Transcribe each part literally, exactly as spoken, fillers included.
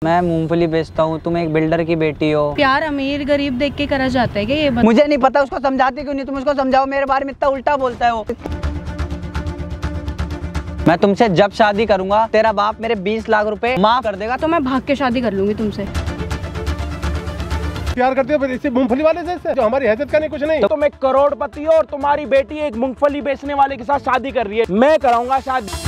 मैं मूंगफली बेचता हूँ, तुम एक बिल्डर की बेटी हो। प्यार अमीर गरीब देख के करा जाता है क्या ये? मुझे नहीं पता, उसको समझाती क्यों नहीं? तुम उसको समझाओ, मेरे बारे में इतना उल्टा बोलता है वो। मैं तुमसे जब शादी करूंगा तेरा बाप मेरे बीस लाख रुपए माफ कर देगा। तो मैं भाग के शादी कर लूंगी तुमसे। प्यार करते हो इसी मूंगफली वाले से जो हमारी हैसियत का नहीं कुछ नहीं। तो तुम एक करोड़पति हो और तुम्हारी बेटी एक मूंगफली बेचने वाले के साथ शादी कर रही है। मैं कराऊंगा शादी।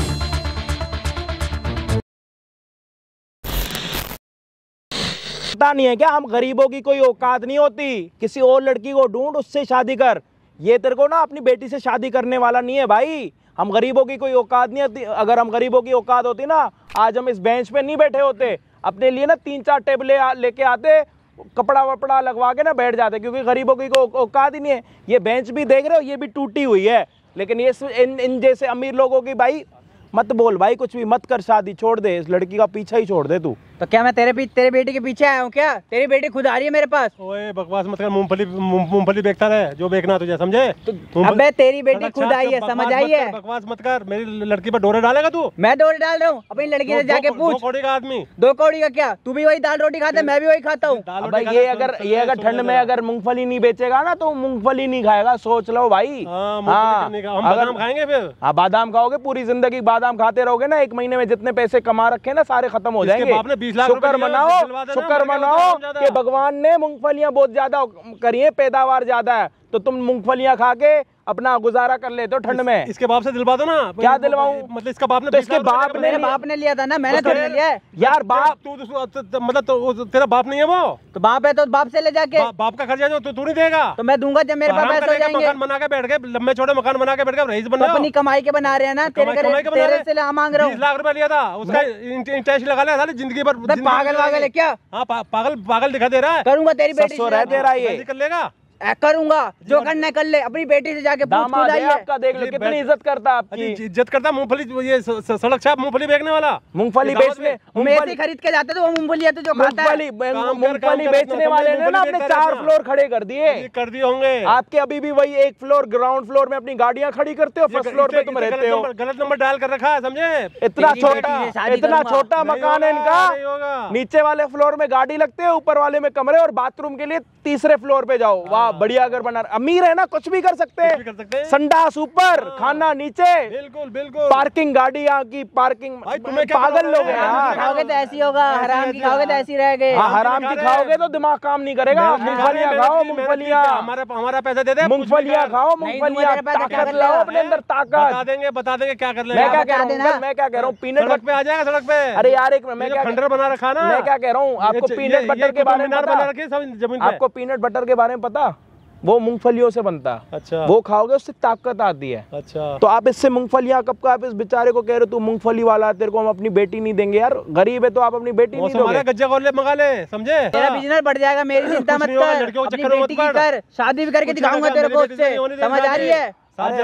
पता नहीं है क्या हम गरीबों की कोई औकात नहीं होती? किसी और लड़की को ढूंढ, उससे शादी कर। ये तेरे को ना अपनी बेटी से शादी करने वाला नहीं है भाई। हम गरीबों की कोई औकात नहीं होती। अगर हम गरीबों की औकात होती ना, आज हम इस बेंच पे नहीं बैठे होते। अपने लिए ना तीन चार टेबलें लेके आते, कपड़ा वपड़ा लगवा के ना बैठ जाते, क्योंकि गरीबों की कोई औकात ही नहीं है। ये बेंच भी देख रहे हो, ये भी टूटी हुई है। लेकिन ये इन, इन जैसे अमीर लोगों की भाई मत बोल भाई, कुछ भी मत कर, शादी छोड़ दे, इस लड़की का पीछा ही छोड़ दे तू। तो क्या मैं तेरे पीछे तेरे बेटी के पीछे आया हूँ क्या? तेरी बेटी खुद आ रही है मेरे पास। ओए बकवास मत कर, मूंगफली मूंगफली बेचता रहे जो बेचना तुझे, समझे? तो अबे तेरी बेटी खुद आई है, समझ आई है? बकवास मत कर, मेरी लड़की पर डोरे डालेगा तू? मैं डोरे डाल रहा हूँ? अपनी लड़की से जाके पूछ। दो कौड़ी का आदमी। दो कौड़ी का क्या? तू भी वही दाल रोटी खाता है, मैं भी वही खाता हूँ। भाई ये अगर ये अगर ठंड में अगर मूंगफली नहीं बेचेगा ना तो मूंगफली नहीं खाएगा, सोच लो भाई। हाँ, बादाम खाएंगे फिर। हाँ बादाम खाओगे, पूरी जिंदगी बादाम खाते रहोगे ना। एक महीने में जितने पैसे कमा रखे ना सारे खत्म हो जाएंगे। शुक्र मनाओ, शुक्र मनाओ कि भगवान ने मूंगफलियां बहुत ज्यादा करी है, पैदावार ज्यादा है, तो तुम मूंगफलियां खा के अपना गुजारा कर लेते हो ठंड में। इसके बाप से दिलवा दो ना। क्या दिलवाऊं? मतलब इसका बाप ने, तो इसके बाप ने, मेरे बाप ने लिया था ना, मैंने थोड़ी लिया है यार। बाप तू मतलब तो तेरा बाप नहीं है वो? तो बाप है तो बाप से ले जाके। बाप का खर्चा जो तू नहीं देगा तो मैं दूंगा जब मेरे पास पैसे हो जाएंगे। मकान बना के बैठ गए, लंबे छोटे मकान बना के बैठ गए, रईस बन रहे हो। अपनी कमाई के बना रहे हैं ना, तेरे तेरे से मांग रहा हूँ। बीस लाख रुपए लिया था, उसका इंटरेस्ट लगा लिया साली जिंदगी भर। पागल पागल है क्या? हाँ पागल पागल दिखा दे रहा है। करूंगा तेरी बेटी से, रह दे रहा है ये कर लेगा। करूंगा जो करना कर ले, अपनी बेटी से जाके पूछ। खुद आई है आपका, देख लो कितनी इज्जत करता है आपकी। इज्जत करता मूंगफली, ये सड़क छाप मूंगफली बेचने वाला। मूंगफली बेचने मूंगफली खरीद के जाते तो वो मूंगफली है तो जो खाता है। मूंगफली बेचने वाले ने ना अपने चार फ्लोर खड़े कर दिए कर दिए होंगे आपके। अभी भी वही एक फ्लोर ग्राउंड फ्लोर में अपनी गाड़ियां खड़ी करते हो, फर्स्ट फ्लोर पे तुम रहते हो। गलत नंबर डायल कर रखा है, समझे? इतना छोटा इतना छोटा मकान है इनका। नीचे वाले फ्लोर में गाड़ी लगते है, ऊपर वाले में कमरे, और बाथरूम के लिए तीसरे फ्लोर पे जाओ। वाह बढ़िया घर बना। अमीर है ना, कुछ भी कर सकते हैं। संडास ऊपर, खाना नीचे, बिल्कुल बिल्कुल। पार्किंग गाड़ी यहाँ की पार्किंग। पागल लोग हैं। खाओगे तो ऐसी होगा, हराम की खाओगे तो ऐसी रह गए। हराम की खाओगे तो दिमाग काम नहीं करेगा। मूंगफलियां खाओ, मूंगफलियां। हमारा हमारा पैसा दे दे। मूंगफलियां खाओ, मूंगफलियां। ताकत लाओ अपने अंदर, ताकत। बता देंगे बता देंगे क्या कर लेंगे। मैं क्या कह रहा हूँ मैं क्या कह रहा हूँ पीनट सड़क पे आ जाएगा, सड़क पे। अरे यार एक मैं क्या खंडर बना रखा ना। मैं क्या कह रहा हूँ आपको, पीनट बटर के बारे में पता? आपको पीनट बटर के बारे में पता? वो मूंगफलियों से बनता है। अच्छा। वो खाओगे उससे ताकत आती है। अच्छा। तो आप इससे मूंगफलियां कब का आप इस बेचारे को कह रहे हो तू मूंगफली वाला, तेरे को हम अपनी बेटी नहीं देंगे? यार गरीब है तो आप अपनी बेटी नहीं दोगे? गज्जा कॉलेज मंगा ले, समझे? तेरा बिजनेस बढ़ जाएगा, मेरी चिंता मत कर। अपनी बेटी की कर, शादी भी करके दिखाऊंगा तेरे को उससे, समझ आ रही है?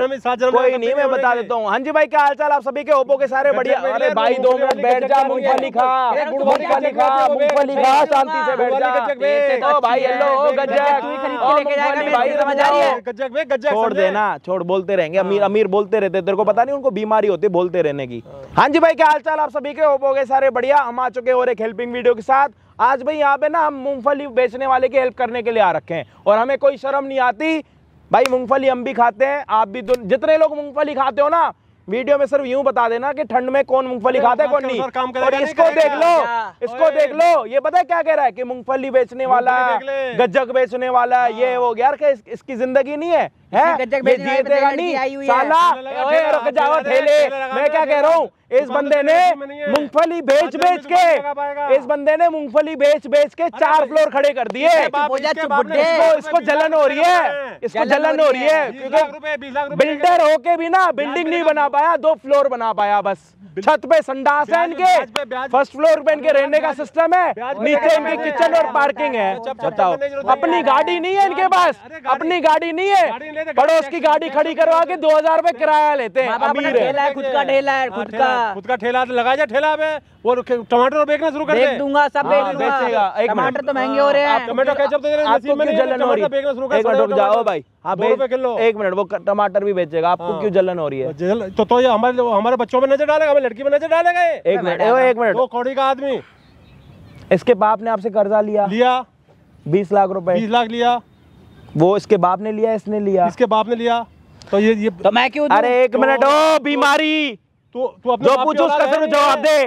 कोई नहीं, मैं बता देता हूँ। हाँ जी भाई, क्या हाल चाल आप सभी के? ओप्पो के सारे बढ़िया। अरे भाई दो मिनट बैठ जा, मूंगफली खा, मूंगफली खा, मूंगफली खा, शांति से बैठ जा। ओ भाई हेलो, ओ गज्जक भाई, समझ आ रही है? छोड़ देना, छोड़, बोलते रहेंगे। अमीर अमीर बोलते रहते, तेरे को पता नहीं उनको बीमारी होती है बोलते रहने की। हाँ जी भाई, क्या हाल चाल आप सभी के? ओप्पो के सारे बढ़िया। हम आ चुके और एक हेल्पिंग वीडियो के साथ। आज भाई यहाँ पे ना हम मूंगफली बेचने वाले की हेल्प करने के लिए आ रखे हैं, और हमें कोई शर्म नहीं आती भाई। मूंगफली हम भी खाते हैं, आप भी। जितने लोग मूंगफली खाते हो ना, वीडियो में सिर्फ यूं बता देना कि ठंड में कौन मूंगफली खाता है कौन नहीं। और इसको देख लो, इसको देख लो, ये पता है क्या कह रहा है कि मूंगफली बेचने वाला, गज्जक बेचने वाला, ये वो। यार क्या इसकी जिंदगी नहीं है? है ये जीतेगा नहीं साला। रुक जाओ ठेले, मैं क्या कह रहा हूँ, इस बंदे ने मूंगफली बेच बेच के इस बंदे ने मूंगफली बेच बेच के चार फ्लोर खड़े कर दिए। इसको इसको जलन हो रही है, इसको जलन हो रही है, क्योंकि बिल्डर होके भी ना बिल्डिंग नहीं बना पाया, दो फ्लोर बना पाया बस। छत पे संडास है इनके, फर्स्ट फ्लोर पे इनके रहने का सिस्टम है, नीचे इनके किचन और पार्किंग है। बताओ, अपनी गाड़ी नहीं है इनके पास, अपनी गाड़ी नहीं है, पड़ोस की गाड़ी खड़ी करवा के दो हजार रुपए किराया लेते हैं। अमीर है, खुद का ठेला है, खुद का खुद का ठेला लगा जा ठेला पे, और टमाटर बेचना शुरू कर दे। बेच दूंगा, सब बेच दूंगा। टमाटर तो महंगे हो रहे हैं। टमाटर केचप तो नसीब में नहीं, जलन हो रही है। बेचना शुरू कर। एक मिनट रुक जाओ भाई, हाँ किलो। एक मिनट, वो टमाटर भी बेचेगा, आपको क्यों जलन हो रही है? तो तो ये हमारे हमारे बच्चों में नजर डालेगा, हमें लड़की में नजर डालेगा। एक मिनट एक मिनट, वो कौड़ी का आदमी, इसके बाप ने आपसे कर्जा लिया लिया बीस लाख रुपए, बीस लाख लिया। वो इसके बाप ने लिया, इसने लिया, इसके बाप ने लिया। तो ये ये तो मैं क्यों दूं? अरे एक मिनट, ओ बीमारी, तू तू अपने जो बाप की पूछो औलाद उसका है सिर्फ नहीं जवाब है? दे।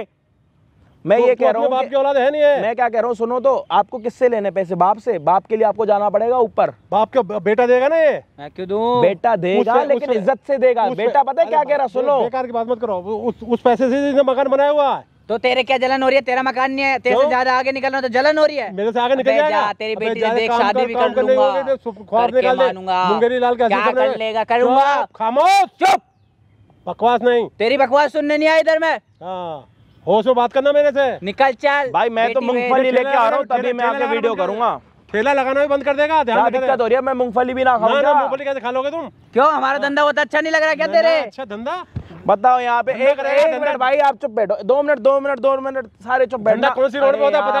मैं तू- ये तू कह अपने रहा हूँ बाप कि- की औलाद है नहीं है? मैं क्या कह रहा हूँ, सुनो तो, आपको किससे लेने पैसे? बाप से। बाप के लिए आपको जाना पड़ेगा ऊपर। बाप का बेटा देगा ना ये? मैं क्यों दूं? बेटा देगा, उससे- लेकिन उससे- इज्जत से देगा। उससे- बेटा पता है क्या अरे कह रहा, बे- सुनो, बेकार की बात मत करो। उस उस पैसे से इसने मकान बनाया हुआ है। तो तेरे क्या जलन हो रही है? तेरा मकान नहीं है, तेरे से क्यों? ज्यादा आगे निकलना तो जलन हो रही है। मेरे से आगे निकल अबे जाएगा। जा, तेरी अबे बेटी जा, से देख, काम शादी कर, भी काम कर करने लूंगा, होगे तो ख्वाब करके निकाल दे। मानूंगा। मुंगेरी लाल कैसे क्या सब कर रहे? लेगा? करूंगा। चुप, खामोश, चुप, बकवास नहीं। तेरी बकवास सुनने नहीं आई इधर मैं। हाँ, होश में बात करना मेरे से। निकल चल भाई मैं तो बेटी वे- मूंगफली लेके आ रहा हूँ, ठेला- तभी मैं आके ठेला वीडियो लगाना करूंगा। ठेला लगाना भी बंद कर देगा। ध्यान क्या रखे दिक्कत हो रही है? मैं मूंगफली भी ना खाऊं ना, क्या? ना, मूंगफली कैसे खा लोगे तुम? क्यों? हमारा धंधा होता अच्छा नहीं लग रहा क्या ना, तेरे? ना, अच्छा धंधा। बताओ यहाँ पे धंधा एक करेगा, एक धंधा। मिनट भाई, आप चुप बैठो, दो मिनट दो मिनट दो मिनट सारे चुप धंधा बैठना। कौन सी रोड पे होता है अरे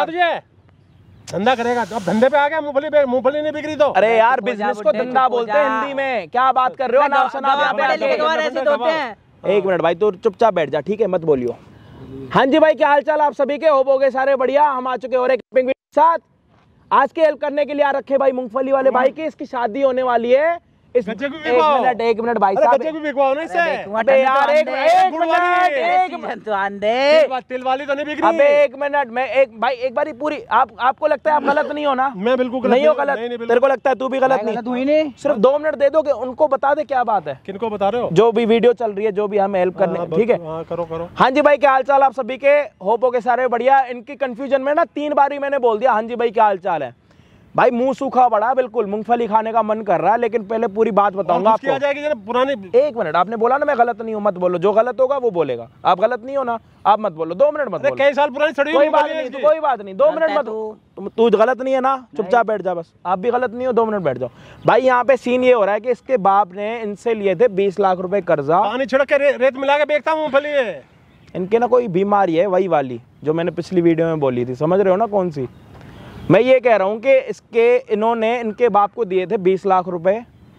बता यार। तुझे? धंधा करेगा अब धंधे पे आ गया। मूंगफली पे मूंगफली नहीं बिक रही तो। अरे यार, चुप हो जा, बिजनेस को बुड्ढे, धंधा चुप हो बोलते हैं जा। हिंदी में। क्या बात कर रहे हो? नाम सुना गवाह आपने पढ़े आके? लिखे गवाह ऐसे तो होते हैं। एक मिनट भाई, तो चुपचाप बैठ जा, ठीक है? मत बोलियो। हाँ जी भाई, क्या हाल चाल आप सभी के? होप हो गए सारे बढ़िया। हम आ चुके और एक कैंपिंग वीडियो के साथ। आज के हेल्प करने के लिए आ रखे भाई मूंगफली वाले भाई की। इसकी शादी होने वाली है। इस गज्जे को भी एक बिकवाओ। मिनट एक मिनट भाई अरे साहब, बच्चे को बिकवाओ ना इससे। अबे यार एक एक गुड़ मिनट वाली। एक सीजन तो आंदे। तेल वा- तेल वाली तो नहीं बिक अबे रही। एक मिनट, मैं एक भाई एक बारी पूरी, आप आपको लगता है आप गलत नहीं हो ना? मैं बिल्कुल गलत नहीं हो नहीं- गलत? नहीं, नहीं, बिल्कुल। तेरे को लगता है तू भी गलत मैं गलत नहीं? हुई नहीं। सिर्फ दो मिनट दे दोगे, उनको बता दे क्या बात है, किनको बता रहे हो? जो भी वीडियो चल रही है, जो भी हमें हेल्प करने, हाँ, ठीक है? हाँ, करो करो। हाँ जी भाई, क्या हाल चाल आप सभी के? होप हो के सारे बढ़िया। इनकी कंफ्यूजन में ना तीन बारी मैंने बोल दिया हाँ जी भाई क्या हाल चाल है। भाई मुंह सूखा पड़ा बिल्कुल, मूंगफली खाने का मन कर रहा है, लेकिन पहले पूरी बात बताऊंगा और उसकी आ आपको। जाएगी जरा पुरानी। एक मिनट, आपने बोला ना मैं गलत नहीं हूँ, मत बोलो। जो गलत होगा वो बोलेगा। आप गलत नहीं हो ना, आप मत बोलो। दो मिनट मत अरे बोलो। कई साल पुरानी सड़ी कोई हुई बात मूंगफली है नहीं, तो इसकी। कोई बात नहीं, दो मिनट है मत। तू। तुम तू गलत नहीं है ना, चुपचाप बैठ जा बस। आप भी गलत नहीं हो, दो मिनट बैठ जाओ भाई। यहाँ पे सीन ये हो रहा है कि इसके बाप ने इनसे लिए थे बीस लाख रुपए कर्जा। पानी छिड़क के रे, रेत मिला के बेचता हूँ मूंगफली है। इनके ना कोई बीमारी है, वही वाली जो मैंने पिछली वीडियो में बोली थी, समझ रहे हो ना कौन सी? मैं ये कह रहा हूँ कि इसके इन्होंने इनके बाप को दिए थे बीस लाख रुपए।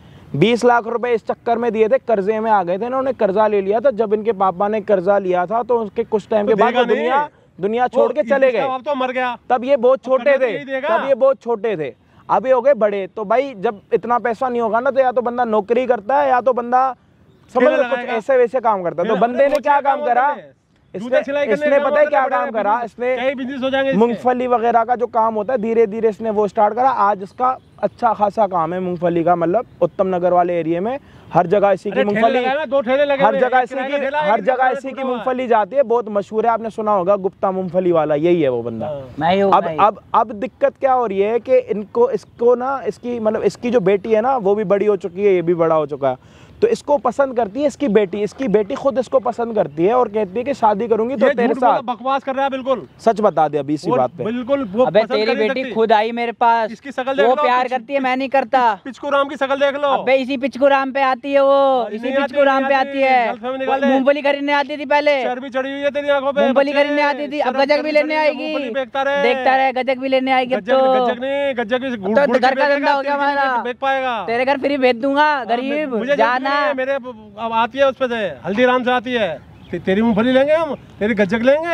बीस लाख रुपए इस चक्कर में दिए थे, कर्जे में आ गए थे, इन्होंने कर्जा ले लिया था। जब इनके पापा ने कर्जा लिया था तो उसके कुछ टाइम के तो बाद वो देगा दुनिया नहीं। दुनिया छोड़ के चले गए। अब तो मर गया। तब ये बहुत छोटे करना तो थे, यही देगा। तब ये बहुत छोटे थे, अभी हो गए बड़े। तो भाई जब इतना पैसा नहीं होगा ना, तो या तो बंदा नौकरी करता है या तो बंदा समझ ठेला लो कुछ लगाएगा। ऐसे वैसे काम करता है। तो ठेला- बंदे अरे ने वो क्या क्या काम काम करा? होता है? इसने जूते सिलाई करने इसने का पता है काम क्या होता है, काम बड़े करा? बिजनेस- इसने कई बिजनेस हो जाएंगे इसके। मूंगफली वगैरह का जो काम होता है, धीरे धीरे इसने वो स्टार्ट करा। आज इसका अच्छा खासा काम है मूंगफली का, मतलब उत्तम नगर वाले एरिया में हर जगह इसी की अरे ठेले मूंगफली, लगाए हैं, दो ठेले लगे हर हुए, जगह एक इसी किराए का की ठेला है, हर एक जगह किराए इसी की का हुआ है। मूंगफली जाती है। बहुत मशहूर है, आपने सुना होगा गुप्ता मूंगफली वाला, यही है वो बंदा। हाँ। मैं ही हूँ, अब मैं ही। अब अब दिक्कत क्या हो रही है कि इनको इसको ना इसकी मतलब इसकी जो बेटी है ना, वो भी बड़ी हो चुकी है, ये भी बड़ा हो चुका है। तो इसको पसंद करती है इसकी बेटी, इसकी बेटी खुद इसको पसंद करती है और कहती है कि शादी करूंगी तो ये तेरे झूठ बोला, साथ। बकवास कर रहा है बिल्कुल। सच बता दे अभी इसी वो बात पे। बिल्कुल वो अबे पसंद तेरी कर नहीं बेटी सकती। खुद आई मेरे पास, इसकी शकल देख वो लो, प्यार पिच- करती है, मैं नहीं करता। पिचकू राम की शकल देख लो। अबे इसी पिचकू राम पे आती है वो, नहीं इसी आती, पिचकू राम नहीं पे आती, आती है। गलतफहमी निकाले। मूंगफली खरीदने आती थी पहले, चर्बी चढ़ी हुई है तेरी आंखों पे। मूंगफली बच्चे, खरीदने आती थी, अब शर्म गजक करनी भी लेने पड़ेगी, आएगी। मूंगफली बेचता रहे। देखता रहे, गजक भी लेने आएगी अब गज्जक तो। गज्जक नहीं, गज्जक भी गुड़ तो गुड़ के घर का बेचेगा, धंधा हो गया तेरी हमारा। बेटी बेच पाएगा। तेरे घर फ्री भेज दूंगा, गरीब मुझे जाना। जाना मेरे अब आती है उस पे से हल्दीराम से आती है। ते, तेरी मूंगफली लेंगे हम, तेरी गज्जक लेंगे।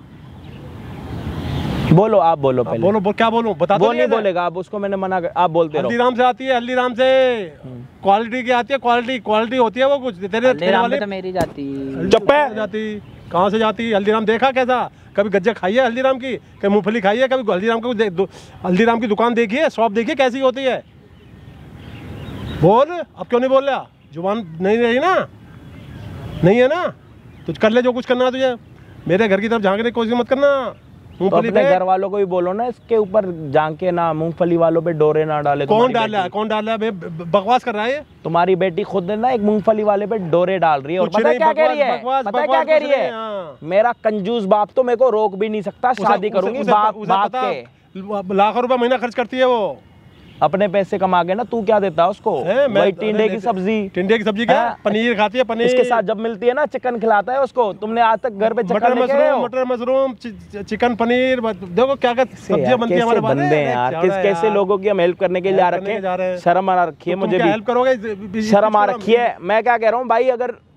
बोलो, आप बोलो अब पहले। बोलो बोल, क्या बोलूं बता वो दो। नहीं बोलेगा, आप उसको मैंने मना कर, आप बोलते रहो। हल्दीराम से आती है, हल्दीराम से क्वालिटी की आती है, क्वालिटी क्वालिटी होती है वो कुछ। तेरे तेरे हल्दीराम वाली पे तो मेरी जाती। चुप है। जाती कहाँ से जाती? हल्दीराम देखा कैसा? कभी गज्जक खाई है हल्दीराम की? कभी मूंगफली खाई है? कभी हल्दीराम को दे- दो- हल्दीराम की दुकान देखी है, शॉप देखी है कैसी होती है? बोल, अब क्यों नहीं बोल रहा? जुबान नहीं रही ना, नहीं है ना? तुझ कर ले जो कुछ करना है तुझे। मेरे घर की तरफ झांकने की कोशिश मत करना। तो मूंगफली अपने पे घर वालों को भी बोलो ना, इसके ऊपर झांके ना, मूंगफली वालों पे डोरे ना डाले। कौन तुम्हारी डाल रहा है? बेटी। कौन डाल रहा है? बे- ब- बकवास कर रहा है ये। तुम्हारी बेटी खुद ना एक मूंगफली वाले पे डोरे डाल रही है। और कुछ पता है नहीं, क्या कह रही बकवास- है? बकवास- पता है क्या बकवास कह कुछ रही है? नहीं, हाँ। मेरा कंजूस बाप तो मेरे को रोक भी नहीं सकता, शादी उसे- करूंगी उसे- बाप उसे बाप पता, के। लाखों रुपए महीना खर्च करती है वो। अपने पैसे कमा के ना, तू क्या देता है उसको? है, मैं- वही टिंडे अरे की नहीं, सब्जी। टिंडे की सब्जी क्या? हाँ। पनीर खाती है, पनीर। इसके साथ जब मिलती है ना, चिकन खिलाता है उसको। तुमने आज तक घर पे मटर चिकन लेके गए हो? मशरूम, मटर मशरूम, चि- चिकन पनीर, बस देखो क्या क्या कैसे सब्जियां यार, बनती है कैसे हमारे पास। बंदे हैं यार, किस कैसे लोगों की हम हेल्प करने के लिए आ हेल्प करने रखे के जा रहे हैं। हैं। शर्म आ रखी है तुम मुझे क्या भी, हेल्प करोगे? शर्म आ रखी है। मैं क्या कह रहा हूँ भाई, अगर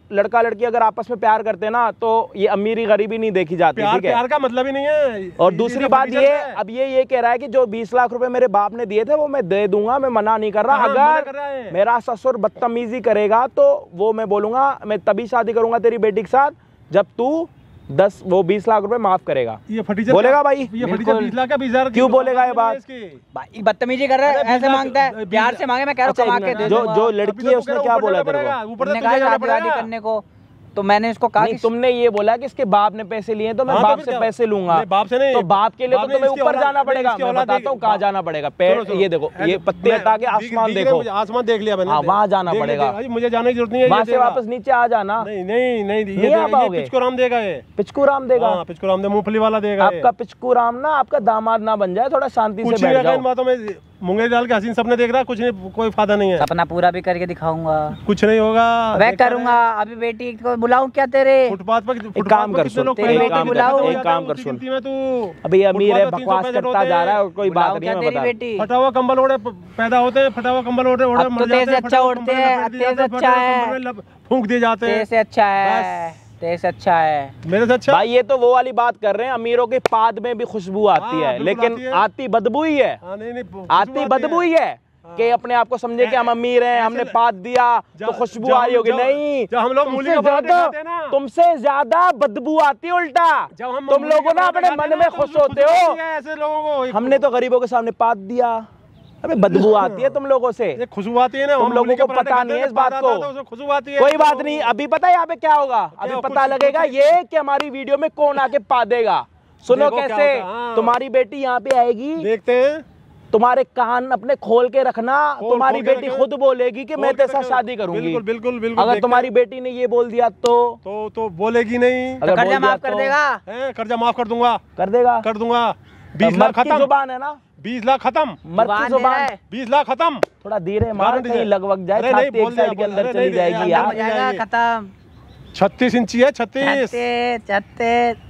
लड़का लड़की अगर आपस में प्यार करते हैं ना तो ये अमीरी गरीबी नहीं देखी जाती, प्यार ठीक है? प्यार का मतलब ही नहीं है। और दूसरी बात ये, अब ये ये कह रहा है कि जो बीस लाख रुपए मेरे बाप ने दिए थे वो मैं दे दूंगा, मैं मना नहीं कर रहा। हाँ, मना कर अगर रहा है। मेरा ससुर बदतमीजी करेगा तो वो मैं बोलूंगा मैं तभी शादी करूंगा तेरी बेटी के साथ जब तू दस वो बीस लाख रुपए माफ करेगा। ये फटीचर बोलेगा भाई? ये फटीचर बीस लाख का बीस हजार क्यों बोलेगा ये बात? भाई बदतमीजी कर रहा है, ऐसे मांगता है, प्यार से मांगे, मैं कह रहा हूँ कमा के दे जो दूंगा। जो लड़की है उसने क्या बोला तेरे को? उसने कहा शादी वादी करने को, तो मैंने इसको कहा नहीं, कि तुमने ये बोला कि इसके बाप ने पैसे लिए तो मैं हाँ, तो बाप फिर से क्या? पैसे लूंगा। नहीं, बाप से नहीं। तो बाप के लिए बाप तो ने तुम्हें इसकी ऊपर औलाद- जाना पड़ेगा। इसकी मैं औलाद बताता हूँ देगी। कहाँ जाना पड़ेगा। पेड़ ये देखो, ये पत्ते हटा के आसमान देखो, आसमान देख लिया मैंने। हाँ, वहाँ जाना देख पड़ेगा। लिया। मुझे जाने की जरूरत नहीं है। वहाँ ये से देगा। वापस नीचे आ जाना। नहीं नहीं नहीं नहीं ये आ पाओगे। पिचको राम देगा ये। पिचकू राम देगा। हाँ, पिचको राम दे मूंगफली वाला देगा ये। आपका पिचकू राम ना आपका दामाद ना बन जाए, थोड़ा शांति से कुछ बैठ नहीं जाओ। इन बातों में मुंगेरी डाल के हसीन सपने देख रहा, कुछ नहीं, कोई फायदा नहीं है। सपना पूरा भी करके दिखाऊंगा। कुछ नहीं होगा। मैं करूंगा। अभी बेटी को बुलाऊं क्या तेरे? फुटपाथ पर एक काम कर सुन, तेरी बेटी काम बुलाओ। कर, एक काम कर सुन। में तू अभी अमीर है, फुटपाथ पर बकवास तीन सौ करता जा रहा है और कोई बात बुलाऊं नहीं है। क्या मैं तेरी बता बेटी? फटा हुआ कंबल ओढ़े पैदा होते हैं, फटा हुआ कंबल ओढ़े ओढ़े अब तो मर तेरे जाते से हैं, अच्छा फटा हुआ उड़ते कंबल हैं, में अब फेंक दिए तेरे से जाते हैं, अच्छा फटे हुए है। कंबल में लब- फूंक दिए जाते तेरे हैं। से अच्छा है, तेरे से अच्छा है। मेरे से अच्छा भाई ये तो वो वाली बात कर रहे हैं, अमीरों के पाद में भी खुशबू आती हाँ, है, बिल्कुल लेकिन आती है। आती बदबू ही है। हाँ, नहीं, नहीं, खुशबू आती बदबू ही है कि अपने आप को समझे कि हम अमीर हैं, हमने पाद दिया तो खुशबू जब आ रही होगी। जब- नहीं, जब हम लोग मूली तुमसे का पराठे ज्यादा खाते हैं ना, तुमसे ज्यादा बदबू आती है उल्टा। जब हम तुम मूली लोगों का ना पराठा अपने खाते मन हैं में ना, तो खुश खुशबू होते हो। आती है ऐसे लोगों को। हमने तो गरीबों के सामने पाद दिया, अबे बदबू आती है तुम लोगों से। ये खुशबू आती है ना, तुम हम लोगों मूली के को पराठे पता खाते नहीं हैं है इस ना, बात पाद को। आता है, उसमें खुशबू आती है। कोई बात नहीं, अभी पता है यहाँ पे क्या होगा? अभी क्या, पता कुछ- लगेगा कुछ- ये कि हमारी वीडियो में कौन आके पादेगा। सुनो देखो क्या कैसे होता है, हाँ। तुम्हारी बेटी यहाँ पे आएगी, देखते हैं। तुम्हारे कान अपने खोल के रखना, खोल- तुम्हारी खोल के बेटी रखें। खुद बोलेगी कि मैं खोल के तेरे साथ रखें। शादी करूंगी। बिल्कुल बिल्कुल बिल्कुल। अगर देखते तुम्हारी हैं। बेटी ने ये बोल दिया तो तो तो बोलेगी नहीं। अगर बोल कर्जा दिया माफ कर तो देगा। हैं, कर्जा माफ कर दूंगा, कर देगा। कर दूंगा। बीस लाख मर्द की खत्म, जुबान है ना, बीस लाख खत्म, मर्द जुबान की दे जुबान। रहा है। बीस लाख खत्म। थोड़ा धीरे मार, गारंटी कहीं है। लगभग जाए, अरे नहीं, छाती एक बोल दिया, साइड के बोल- अंदर अरे चली नहीं, जाएगी अंदर यार। हो जाएगा, खत्म। छत्तीस इंची है, छत्तीस। छत्तीस छत्तीस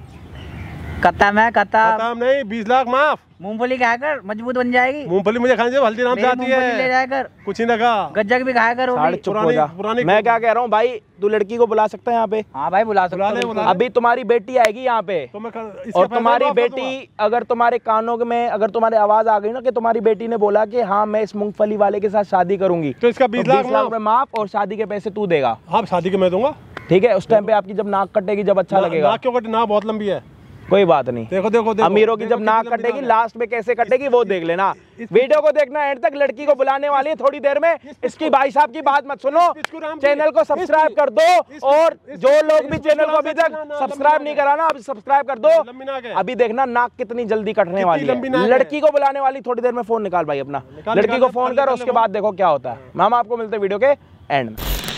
खत्म है, खत्म। खत्म नहीं, बीस लाख माफ। मूंगफली खाया कर, मजबूत बन जाएगी। मूंगफली मुझे खाने से हल्दीराम से मेरी आती मूंगफली ले है, जाया कर, कुछ नहीं लगा। गज्जक भी खाया कर वो साढ़े भी। चुप हो पुरानी- जा। पुरानी- मैं क्या कह रहा हूँ भाई, तू लड़की को बुला सकता है यहाँ पे? हाँ भाई बुला बुला सकते ले, हो, बुला ले। अभी तुम्हारी बेटी आएगी यहाँ पे तो मैं कर- इसके और पैसे तुम्हारी माफ कर बेटी दूंगा। अगर तुम्हारे कानों में अगर तुम्हारे आवाज आ गई ना कि तुम्हारी बेटी ने बोला कि हाँ मैं इस मूंगफली वाले के साथ शादी करूंगी, तो इसका बीस लाख लाख माफ। में माफ और शादी के पैसे तू देगा। हाँ, शादी के मैं दूंगा। ठीक है, उस टाइम पे आपकी जब नाक कटेगी, जब अच्छा ना- लगेगा, नाक क्यों कटी? नाक बहुत लंबी है। कोई बात नहीं। देखो देखो देखो अमीरों की देखो जब नाक कितनी लंबी कटेगी नाक है। लास्ट में कैसे कटेगी वो देख लेना। इस- वीडियो को देखना एंड तक, लड़की को बुलाने वाली है थोड़ी देर में। इसकी भाई साहब की बात मत सुनो, पिचकू राम की- चैनल को सब्सक्राइब कर दो इस- और इस- जो लोग भी इस- चैनल को इस- अभी तक ना- ना- सब्सक्राइब लंबी नहीं नाक करा ना, अभी सब्सक्राइब कर दो। लंबी नाक है। अभी देखना नाक कितनी जल्दी कटने कितनी वाली लंबी नाक है। है। लड़की को बुलाने वाली थोड़ी देर में फोन निकाल भाई अपना, निकाल- लड़की निकाल को ले, फोन निकाल कर, ले उसके फोन। बाद देखो क्या होता है। हम आपको मिलते हैं वीडियो के एंड में।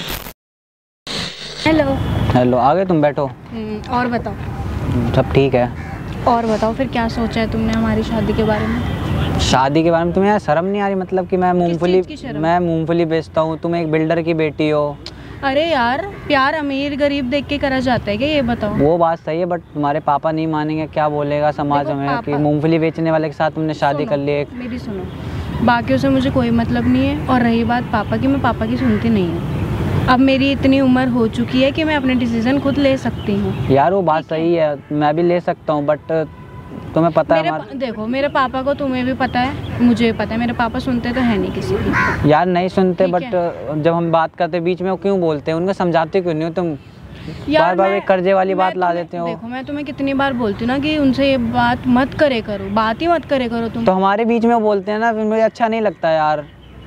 हेलो। हेलो, आ गए तुम? बैठो। हम्म, और बताओ। सब ठीक है। और बताओ फिर क्या सोचा है तुमने हमारी शादी के बारे में? शादी के बारे में तुम्हें यार शर्म नहीं आ रही? मतलब कि मैं मूंगफली चीज़ की शर्म? मैं मूंगफली बेचता हूँ, तुम एक बिल्डर की बेटी हो। अरे यार, प्यार अमीर गरीब देख के करा जाता है क्या, ये बताओ। वो बात सही है, बट तुम्हारे पापा नहीं मानेंगे, क्या बोलेगा समाज देखो, में कि पापा- मूंगफली बेचने वाले के साथ तुमने शादी सुनो, कर ली। एक मेरी सुनो, बाकियों से मुझे कोई मतलब नहीं है। और रही बात पापा की, मैं पापा की सुनती नहीं हूँ। अब मेरी इतनी उम्र हो चुकी है कि मैं अपने डिसीजन खुद ले सकती हूँ। यार वो बात सही है, मैं भी ले सकता हूँ, बट तुम्हें पता है मेरे हमारा। पा- देखो, मेरे पापा को तुम्हें भी पता है, मुझे भी पता है, मेरे पापा सुनते तो है नहीं किसी की। यार नहीं सुनते, ठीक बट जब हम बात करते बीच में वो क्यों बोलते हैं? उनको समझाते क्यों नहीं हो तुम? यार बार बार मैं- एक कर्जे वाली मैं बात ला तुम्हें- देते हो। देखो, मैं तुम्हें कितनी बार बोलती हूँ ना कि उनसे ये बात मत करे करो, बात ही मत करे करो तुम। तो हमारे बीच में वो बोलते हैं ना, फिर मुझे अच्छा नहीं लगता यार।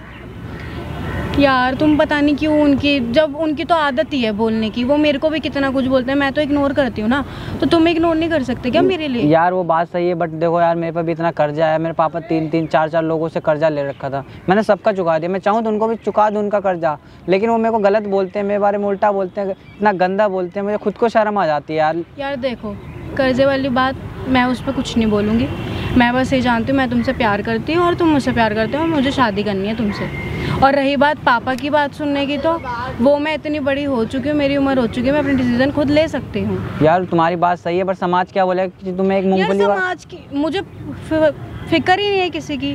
यार तुम पता नहीं क्यों, उनकी जब उनकी तो आदत ही है बोलने की, वो मेरे को भी कितना कुछ बोलते हैं, मैं तो इग्नोर करती हूँ ना, तो तुम इग्नोर नहीं कर सकते क्या मेरे लिए? यार वो बात सही है, बट देखो यार मेरे पर भी इतना कर्जा है। मेरे पापा तीन तीन चार चार लोगों से कर्जा ले रखा था, मैंने सबका चुका दिया। मैं चाहूँ तो उनको भी चुका दूँ उनका कर्जा, लेकिन वो मेरे को गलत बोलते हैं, मेरे बारे में उल्टा बोलते हैं, इतना गंदा बोलते हैं, मुझे खुद को शर्म आ जाती है यार। यार देखो, कर्जे वाली बात मैं उस पर कुछ नहीं बोलूँगी। मैं बस ये जानती हूँ मैं तुमसे प्यार करती हूँ और तुम मुझसे प्यार करते हो, और मुझे शादी करनी है तुमसे। और रही बात पापा की बात सुनने की, तो वो मैं इतनी बड़ी हो चुकी हूँ, मेरी उम्र हो चुकी है, मैं अपनी डिसीजन खुद ले सकती हूँ। यार तुम्हारी बात सही है, पर समाज क्या बोलेगा कि तुम्हें एक यार मूंगफली वा- समाज की मुझे फि- फिक्र ही नहीं है किसी की।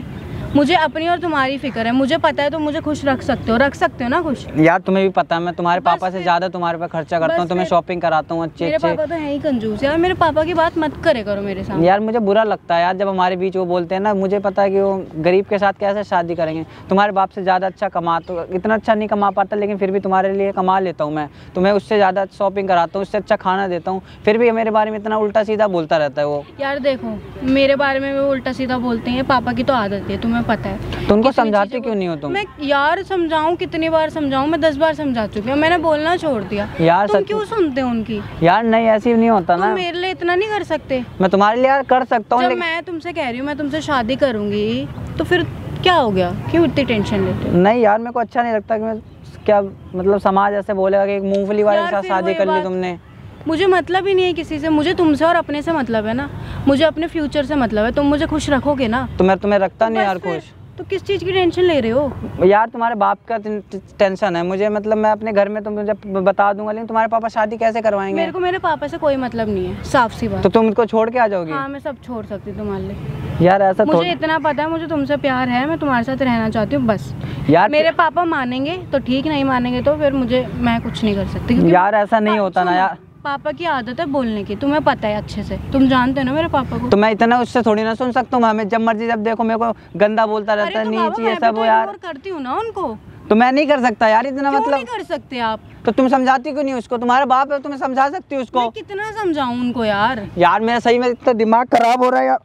मुझे अपनी और तुम्हारी फिक्र है, मुझे पता है तुम मुझे खुश रख सकते हो, रख सकते हो ना खुश। यार तुम्हें भी पता है मैं तुम्हारे पापा से ज्यादा तुम्हारे पे खर्चा करता हूँ, तुम्हें शॉपिंग कराता हूँ अच्छे मेरे अच्छे। पापा तो है ही कंजूस यार, मेरे पापा की बात मत करे करो मेरे सामने। यार मुझे बुरा लगता है यार जब हमारे बीच वो बोलते हैं ना, मुझे पता है कि वो गरीब के साथ कैसे शादी करेंगे। तुम्हारे बाप से ज़्यादा अच्छा कमा, तो इतना अच्छा नहीं कमा पाता लेकिन फिर भी तुम्हारे लिए कमा लेता हूँ मैं, तुम्हें उससे ज़्यादा शॉपिंग कराता हूँ, उससे अच्छा खाना देता हूँ, फिर भी मेरे बारे में इतना उल्टा सीधा बोलता रहता है वो। यार देखो मेरे बारे में वो उल्टा सीधा बोलते हैं, पापा की तो आदत है तुम्हें पता है। तो उनको समझाते क्यों नहीं हो तुम? मैं यार समझाऊं कितनी बार समझाऊं, मैं दस बार समझा चुकी हूँ, मैंने बोलना छोड़ दिया यार। तुम क्यों सुनते हो उनकी? यार नहीं ऐसी नहीं होता ना, तुम मेरे लिए इतना नहीं कर सकते। मैं तुम्हारे लिए यार कर सकता हूँ। जब मैं तुमसे कह रही हूँ मैं तुमसे शादी करूंगी तो फिर क्या हो गया, क्यों इतनी टेंशन लेते हो? नहीं यार मेरे को अच्छा नहीं लगता कि मैं क्या मतलब समाज ऐसे बोलेगा कि एक मूंगफली वाले के साथ शादी कर ली तुमने। मुझे मतलब ही नहीं है किसी से, मुझे तुमसे और अपने से मतलब है ना, मुझे अपने फ्यूचर से मतलब है। तुम मुझे खुश रखोगे ना? तो मैं तुम्हें रखता तो नहीं यार फिर, खुश। तो किस चीज़ की टेंशन ले रहे हो? यार तुम्हारे बाप का टेंशन है मुझे, मतलब मैं अपने घर में तो मुझे बता दूंगा, लेकिन तुम्हारे पापा शादी कैसे करवाएंगे? मेरे को मेरे पापा से कोई मतलब नहीं है, साफ सी बात। तो तुम उनको छोड़ के आ जाओगी? हाँ मैं सब छोड़ सकती हूँ तुम्हारे लिए। यार ऐसा मुझे इतना पता है, मुझे तुमसे प्यार है, मैं तुम्हारे साथ रहना चाहती हूँ बस। यार मेरे पापा मानेंगे तो ठीक, नहीं मानेंगे तो फिर मुझे मैं कुछ नहीं कर सकती। यार ऐसा नहीं होता ना यार, पापा की आदत है बोलने की, तुम्हें पता है अच्छे से, तुम जानते हो ना मेरे पापा को। तो मैं इतना उससे थोड़ी ना सुन सकता हूँ, हमें जब मर्जी जब देखो मेरे को गंदा बोलता रहता है, नीचे ये सब। यार करती हूँ ना उनको, तो मैं नहीं कर सकता यार इतना, क्यों मतलब नहीं कर सकते आप? तो तुम समझाती क्यों नहीं उसको? तुम्हारा बाप है, तुम्हें समझा सकती हो उसको। मैं कितना समझाऊं उनको यार? यार मेरा सही में इतना दिमाग खराब हो रहा है यार।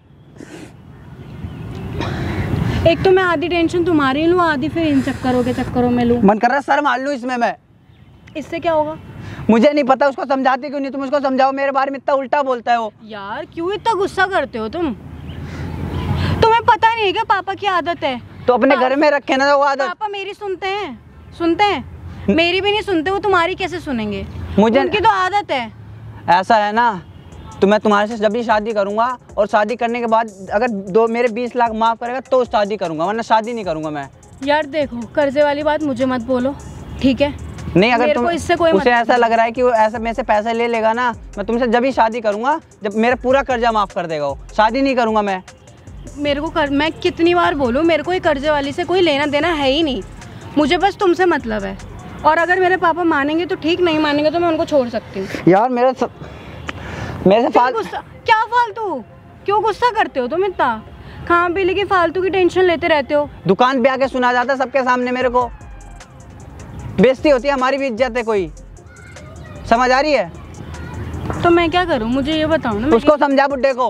एक तो मैं आधी टेंशन तुम्हारी लूँ, आधी फिर इन चक्करों के चक्करों में लूँ। मन कर रहा है सर मार लूं इसमें मैं। इससे क्या होगा? मुझे नहीं पता, उसको समझाती क्यों नहीं तुम? उसको समझाओ, मेरे बारे में इतना उल्टा बोलता है वो। यार क्यों इतना गुस्सा करते हो तुम? तुम्हें पता नहीं है क्या पापा की आदत है? तो अपने घर में रखे ना वो आदत। पापा मेरी सुनते हैं? सुनते हैं? मेरी भी नहीं सुनते, वो तुम्हारी कैसे सुनेंगे? मुझे उनकी तो आदत है। ऐसा है ना, तो मैं तुम्हारे से जब भी शादी करूंगा और शादी करने के बाद अगर दो मेरे बीस लाख माफ करेगा तो शादी करूंगा, वरना शादी नहीं करूंगा मैं। यार देखो कर्जे वाली बात मुझे मत बोलो, ठीक है? नहीं अगर मेरे तुम को इससे कोई उसे मतलब ऐसा लग रहा है कि वो ऐसा मेरे से पैसे ले लेगा ना, मैं तुमसे जब भी शादी करूंगा जब मेरा पूरा कर्जा माफ कर देगा वो, शादी नहीं करूंगा मैं। मेरे को कर, मैं कितनी बार बोलूँ, मेरे को कर्जे वाली से कोई लेना देना है ही नहीं, मुझे बस तुमसे मतलब है। और अगर मेरे पापा मानेंगे तो ठीक, नहीं मानेंगे तो मैं उनको छोड़ सकती हूँ। यार मेरा स... मेरे से फाल... गुस्सा क्या फालतू? क्यों गुस्सा करते हो तुम इतना? खां पीने की फालतू की टेंशन लेते रहते हो। दुकान पे आके सुना जाता है सबके सामने, मेरे को बेइज्जती होती है, हमारी भी इज्जत है, कोई समझ आ रही है? तो मैं क्या करूं, मुझे ये बताओ ना। उसको समझा बुड्ढे को,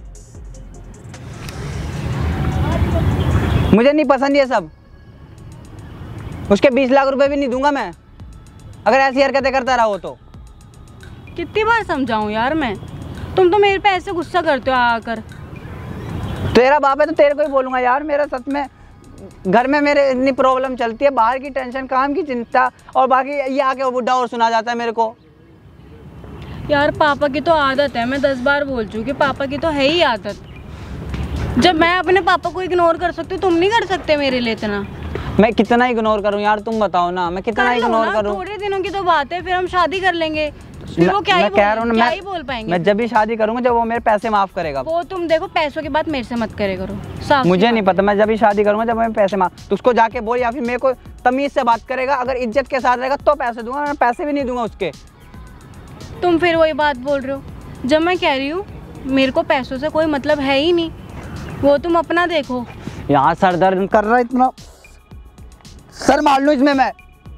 मुझे नहीं पसंद ये सब। उसके बीस लाख रुपए भी नहीं दूंगा मैं अगर ऐसी हरकतें करता रहा हो तो। कितनी बार समझाऊं यार मैं? तुम तो मेरे पे ऐसे गुस्सा करते हो आकर। तेरा बाप है तो तेरे को ही बोलूंगा यार। मेरा सच में घर में मेरे इतनी प्रॉब्लम चलती है, बाहर की टेंशन, काम की चिंता, और बाकी ये आके वो बुढ़ा और सुना जाता है मेरे को। यार पापा की तो आदत है, मैं दस बार बोल चुकी, पापा की तो है ही आदत। जब मैं अपने पापा को इग्नोर कर सकती हूँ, तुम नहीं कर सकते मेरे लिए इतना। मैं कितना इग्नोर करूं यार, तुम बताओ ना, मैं कितना इग्नोर करूं? थोड़े दिनों की तो बात है, फिर हम शादी कर लेंगे, फिर वो क्या ही बोल, क्या ही बोल पाएंगे? मैं जब भी शादी करूंगा जब वो मेरे पैसे माफ करेगा। वो तुम देखो, पैसों की बात मेरे से मत करे करो, साफ। मुझे नहीं पता, मैं जब भी शादी करूंगा जब मैं पैसे माफ, तो उसको जाके बोल, या फिर मेरे को तमीज से बात करेगा, अगर इज्जत के साथ रहेगा तो पैसे दूंगा, मैं पैसे भी नहीं दूंगा उसके। तुम फिर वही बात बोल रहे हो, जब मैं कह रही हूँ मेरे को पैसों से कोई मतलब है ही नहीं, वो तुम अपना देखो। यहाँ सर दर्द कर रहा है इतना, सर मार लूं इसमें मैं।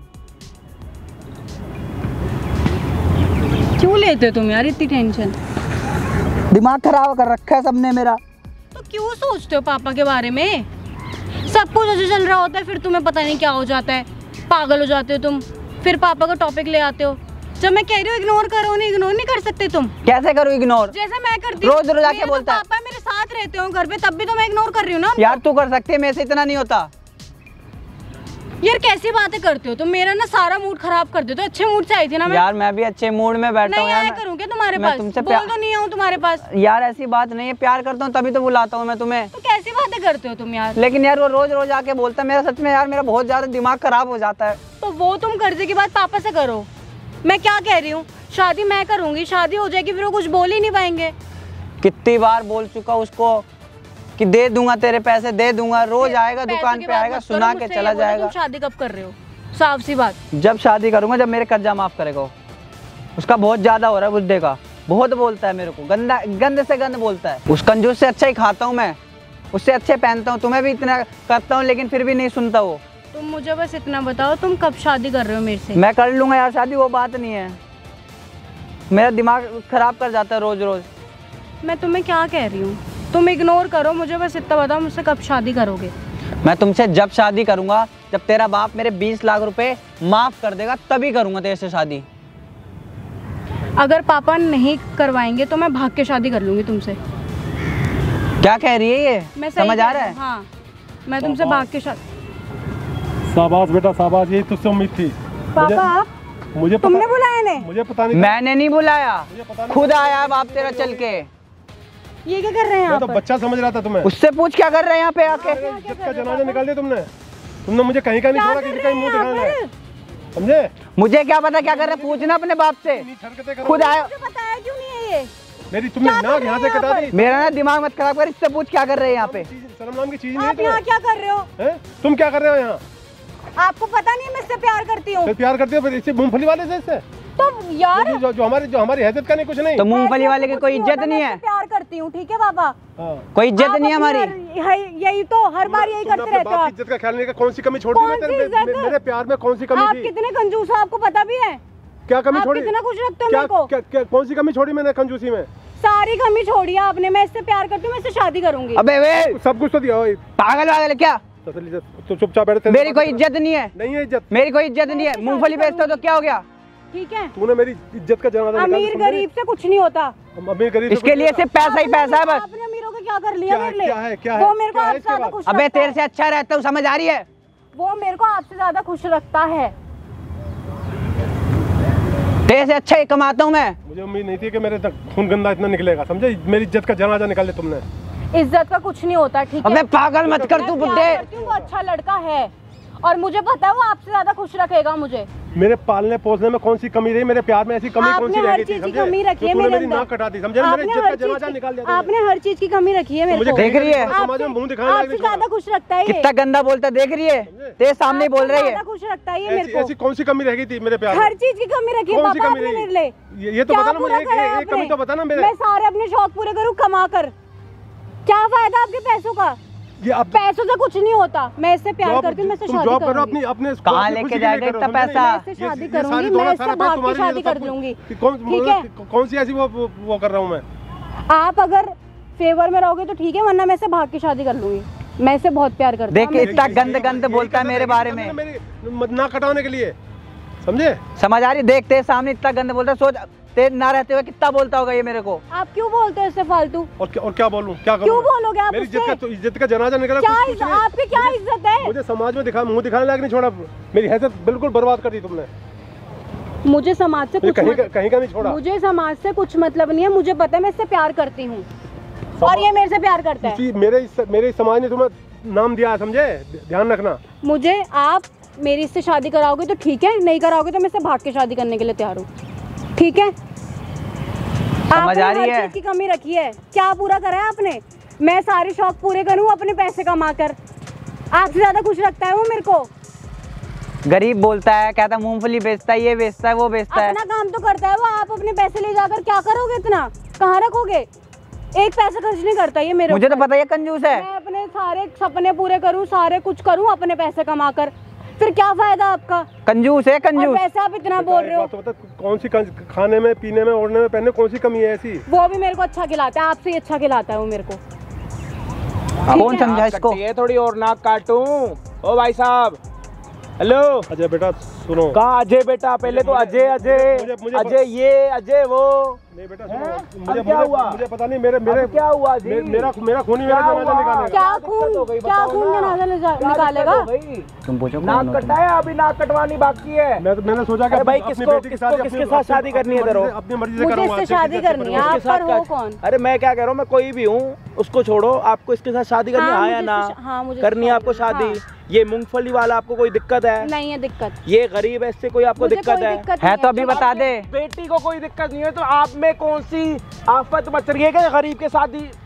क्यों लेते हो तुम यार इतनी टेंशन? दिमाग खराब कर रखा है सबने मेरा। तो क्यों सोचते हो पापा के बारे में? सब कुछ ऐसे चल रहा होता है, फिर तुम्हें पता नहीं क्या हो जाता है, पागल हो जाते हो तुम, फिर पापा का टॉपिक ले आते हो। जब मैं कह रही हूँ इग्नोर करो, नहीं इग्नोर नहीं कर सकते तुम। कैसे करूँ इग्नोर? जैसे मैं करती हूँ, रोज रोज आके बोलता है। पापा मेरे साथ रहते हो घर पे, तब भी तो मैं इग्नोर कर रही हूँ ना। यार तू कर सकती है, मेरे से इतना नहीं होता। यार कैसी बातें करते हो तुम, मेरा ना सारा मूड खराब कर देते हो। अच्छे मूड से आई थी ना मैं। यार मैं भी अच्छे मूड में बैठा हूँ यार। नहीं आया करूँ क्या तुम्हारे मैं पास? तुमसे बोल तो नहीं आऊँ तुम्हारे पास। यार ऐसी बात नहीं है, प्यार करता हूँ तभी तो बुलाता हूँ मैं तुम्हें। तो कैसी बातें करते हो तुम यार? लेकिन यार वो रोज रोज आके बोलता है, मेरा सच में यार मेरा बहुत ज्यादा दिमाग खराब हो जाता है। तो वो तुम कर्जे की बात पापा से करो। मैं क्या कह रही हूँ, शादी मैं करूंगी, शादी हो जाएगी, फिर वो कुछ बोल ही नहीं पाएंगे। कितनी बार बोल चुका उसको, कि दे दूंगा तेरे पैसे, दे दूंगा, रोज आएगा पैसों दुकान की पे बात आएगा, मत करो, सुना के मुझसे चला ये बोलो, जाएगा। तुम शादी कब कर रहे हो? साफ सी बात। जब शादी करूंगा, जब मेरे कर्जा माफ करेगा वो। उसका बहुत ज्यादा हो रहा है बुड्ढे का, बहुत बोलता है मेरे को, गंदा गंद से गंद बोलता है। उस कंजूस से अच्छा ही खाता हूँ मैं, उससे अच्छे पहनता हूँ, तुम्हें भी इतना करता हूँ लेकिन फिर भी नहीं सुनता वो। तुम मुझे बस इतना बताओ, तुम कब शादी कर रहे हो मेरे से? मैं कर लूंगा यार शादी, वो बात नहीं है, मेरा दिमाग खराब कर जाता है रोज रोज। मैं तुम्हें क्या कह रही हूँ, तुम इग्नोर करो, मुझे बस इतना बताओ मुझसे कब शादी करोगे? मैं तुमसे जब शादी करूंगा, जब तेरा बाप मेरे बीस लाख रुपए माफ कर देगा तभी करूंगा तेरे से शादी। अगर पापा नहीं करवाएंगे तो मैं भाग के शादी कर लूंगी तुमसे। क्या कह रही है ये, मैं सही समझ कह आ रही रहा हूँ, है? हाँ मैं तुमसे भाग के शादी। शाबाश बेटा शाबाश, यही तुझसे उम्मीद थी। पापा आप मुझे पता, तुमने बुलाया नहीं? मुझे पता नहीं, मैंने नहीं बुलाया, खुद आया है बाप तेरा चल के। ये क्या कर रहे हैं मैं आप? तो बच्चा समझ रहा था तुम्हें। उससे पूछ क्या कर रहे हैं यहाँ पे आके? इज्जत का जनाजा निकाल दिया तुमने। तुमने मुझे कहीं का नहीं छोड़ा, किसी का मुंह दिखाना है, समझे? मुझे क्या पता क्या कर रहे हैं, पूछना अपने बाप से, खुद आया। बताया क्यों नहीं है ये? मेरी तुमने नाक यहाँ से कटा दी। मेरा ना दिमाग मत खराब कर, इससे पूछ क्या कर रहे हैं यहाँ पे। शर्म नाम की चीज नहीं है आप यहाँ तुम्हें। क्या कर रहे हो? हैं? तुम क्या कर रहे हो यहाँ? आपको पता नहीं मैं इससे प्यार करती हूँ? फिर प्यार करते हो फिर इससे मूंगफली वाले से इससे? तो यार जो, जो हमारी जो हमारी हैसियत का नहीं कुछ नहीं। तो मूंगफली वाले की कोई इज्जत नहीं है, प्यार करती हूँ, ठीक है पापा? हाँ। कोई इज्जत नहीं है हमारी। यही तो हर बार यही तुमने करते अपने रहते हो बाप आप। की इज्जत का ख्याल नहीं रखा। कौन सी कमी छोड़ दी मैं कौन तेरे सी इज्जत? मे- मेरे प्यार में कौन सी कमी आप थी? कितने कंजूस हो आपको पता भी है? क्या कमी आप छोड़ी? कितना खुश रखते हो क्या, मेरे को? क्या, क्या कौन सी कमी छोड़ी मैंने कंजूसी में? सारी कमी छोड़ी आपने। मैं इससे प्यार करती हूँ, मैं इससे शादी करूंगी। अबे वे सब कुछ तो दिया हो। पागल वागल है क्या? तसल्ली से तो चुपचाप बैठे थे। मेरी कोई इज्जत नहीं है, नहीं है इज्जत। मेरी कोई इज्जत नहीं है। मूंगफली बेचते हो तो क्या हो गया? ठीक है, तूने मेरी इज्जत का जनाजा निकाल दिया, अमीर समझे? गरीब से कुछ नहीं होता। हम अमीर गरीब से इसके कुछ लिए नहीं सिर्फ पैसा ही पैसा है बस। आपने अमीरों को क्या कर लिया क्या है, मेरे लिए? क्या है, क्या है? वो मेरे को क्या है आपसे इसके ज्यादा बाद? खुश अबे रखता तेरे है। से अच्छा रहता हूँ, समझ आ रही है? वो मेरे को आपसे ज्यादा खुश रखता है। तेरे से अच्छा ही कमाता हूँ मैं। मुझे उम्मीद नहीं थी कि मेरे तक खून गंदा इतना निकलेगा, समझे? मेरी इज्जत का जनाजा निकाल दिया तुमने। इज्जत का कुछ नहीं होता, ठीक है? अबे पागल मत कर तू मैं बुड्ढे। प्यार करती हूँ, वो अच्छा लड़का है और मुझे पता है वो आपसे ज्यादा खुश रखेगा मुझे। मेरे पालने पोसने में कौन सी कमी रही? मेरे प्यार में ऐसी कमी कौन सी आपने रह हर गई थी? चीज की समझे? कमी रखी तो है तूने मेरे मेरी अंदर। नाक कटा दी, समझे? मेरी आपने इज्जत हर का चीज जनाजा की- निकाल दिया तुमने। आपने हर चीज की कमी रखी है मेरे मुझे को। कहीं- देख रही है? समाज में मुंह दिखाने लायक आपसे नहीं छोड़ा। ज्यादा खुश रखता है ये। कितना गंदा बोलता है, देख रही है? तेरे सामने ही बोल रही है। ज्यादा खुश रखता है ये मेरे ऐसी को। ऐसी कौन सी कमी रह गई थी मेरे प्यार में? हर चीज की कमी रखी है कौन सी पापा कमी आपने रही? मेरे लिए। ये ये तो क्या बता ना पूरा मुझे, करा ये- ये आपने? कमी तो बता ना मेरे। मैं सारे अपने शौक पूरे करूँ कमा कर, क्या फायदा आपके पैसों का? ये अब पैसों से कुछ नहीं होता। मैं इससे प्यार जॉब- करती हूँ, मैं इससे तुम शादी जॉब करो करूंगी। अपनी अपने कहाँ अपनी लेके खुशी के जाएगा लिए करो, इतना समझे? पैसा? मैं इससे ये- शादी ये करूंगी, सारी मैं दौलत, इससे सारा भाग पैसा के तुम्हारे शादी लिए कर सब कुछ- लूंगी, कि कौन ठीक है? मतलब कौन सी ऐसी वो वो वो कर रहा हूँ मैं? आप अगर फेवर में रहोगे तो ठीक है, वरना मैं इससे भाग के शादी कर लूंगी। मैं इससे बहुत प्यार करती हूँ। देख इतना गंद गंद बोलता है मेरे बारे में, मेरी नाक कटाने के लिए, समझे? समझ आ रही? देख तेरे सामने इतना गंद बोलता है, सोच तेरे ना रहते हुए कितना बोलता होगा ये मेरे को। आप क्यों बोलते हो इससे फालतू? और क्या और क्या बोलूं? क्या करूं? क्यों बोलोगे आप मेरी उससे? इज्जत का तो इज्जत का जनाजा निकला। क्या कुछ- कुछ इज्जत- नहीं। आपकी क्या इज्जत है? मुझे समाज में दिखा मुंह दिखाने लायक नहीं छोड़ा। मेरी हैसियत बिल्कुल बर्बाद कर दी तुमने। मुझे समाज से मुझे कुछ कहीं मत- का कहीं का नहीं छोड़ा। मुझे समाज से कुछ मतलब नहीं है। मुझे पता है मैं इससे प्यार करती हूँ और ये मेरे से प्यार करता है। इसी मेरे इस- मेरे इस समाज ने तुम्हें नाम दिया है, समझे? ध्यान रखना। मुझे आप मेरी इससे शादी कराओगे तो ठीक है, नहीं कराओगे तो मैं इससे भाग के शादी करने के लिए तैयार हूँ, ठीक है? समझ आ रही हर है? चीज की कमी रखी है, क्या पूरा करा है आपने? मैं सारे शौक पूरे करूँ अपने पैसे कमा कर, आपसे ज्यादा खुश रखता है वो मेरे को। गरीब बोलता है, कहता है मूंगफली बेचता है, ये बेचता है, वो बेचता है। अपना काम तो करता है वो, आप अपने पैसे ले जाकर क्या करोगे? इतना कहाँ रखोगे? एक पैसा खर्च नहीं करता ये मेरे मुझे तो ऊपर। पता है ये कंजूस है। मैं अपने सारे सपने पूरे करूँ, सारे कुछ करूँ अपने पैसे कमा कर, फिर क्या फायदा आपका? कंजूस है और कंजूस। पैसे आप इतना बोल रहे हो। बात तो बता, कौन सी कंज- खाने में, पीने में, ओढ़ने में, पहनने में कौन सी कमी है ऐसी? वो भी मेरे को अच्छा खिलाता है, आपसे ही अच्छा खिलाता है वो मेरे को। कौन समझा इसको? ये थोड़ी और नाक काटूं। ओ भाई साहब, हेलो। अजय बेटा सुनो। कहाँ अजय बेटा? पहले तो अजय अजय मुझे- मुझे- अजय ये अजय वो। नहीं बेटा हैं? सुनो, मुझे अब क्या मुझे- हुआ? मुझे पता नहीं, मेरे मेरे अब क्या हुआ जी? मे- मेरा मेरा खून ही मेरा क्या जनाजा हुआ? निकालेगा। क्या दिक्कत हो खून गई, क्या बताओ खून ना। जनाजा निका- क्या दिक्कत निकालेगा? हो गई? तुम पूछो कौन नाक हो तुम? कटाया, अभी नाक कटवानी बाकी है। मैं मैंने सोचा कि अरे भाई, अपनी किसको- बेटी की किसको- शादी किसके अपनी- साथ अपनी- शादी करनी है अपनी इधर हो? मर्जी से- अपनी मर्जी से मुझे करूंगा। इससे शादी करनी है। आप इसके साथ पर हो क्या- कौन? अरे मैं क्या कह रहा हूँ, मैं कोई भी हूँ, उसको छोड़ो। आपको इसके साथ शादी करनी हाँ, है या मुझे ना? इससे- हाँ, मुझे करनी है इससे आपको शादी- शादी। ये मूंगफली वाला आपको कोई दिक्कत है? नहीं है दिक्कत। ये गरीब है, इससे कोई आपको मुझे दिक्कत कोई है? दिक्कत है नहीं तो अभी बता दे। बेटी को कोई दिक्कत नहीं है तो आप में कौन सी आफत मच रही है कि गरीब के शादी?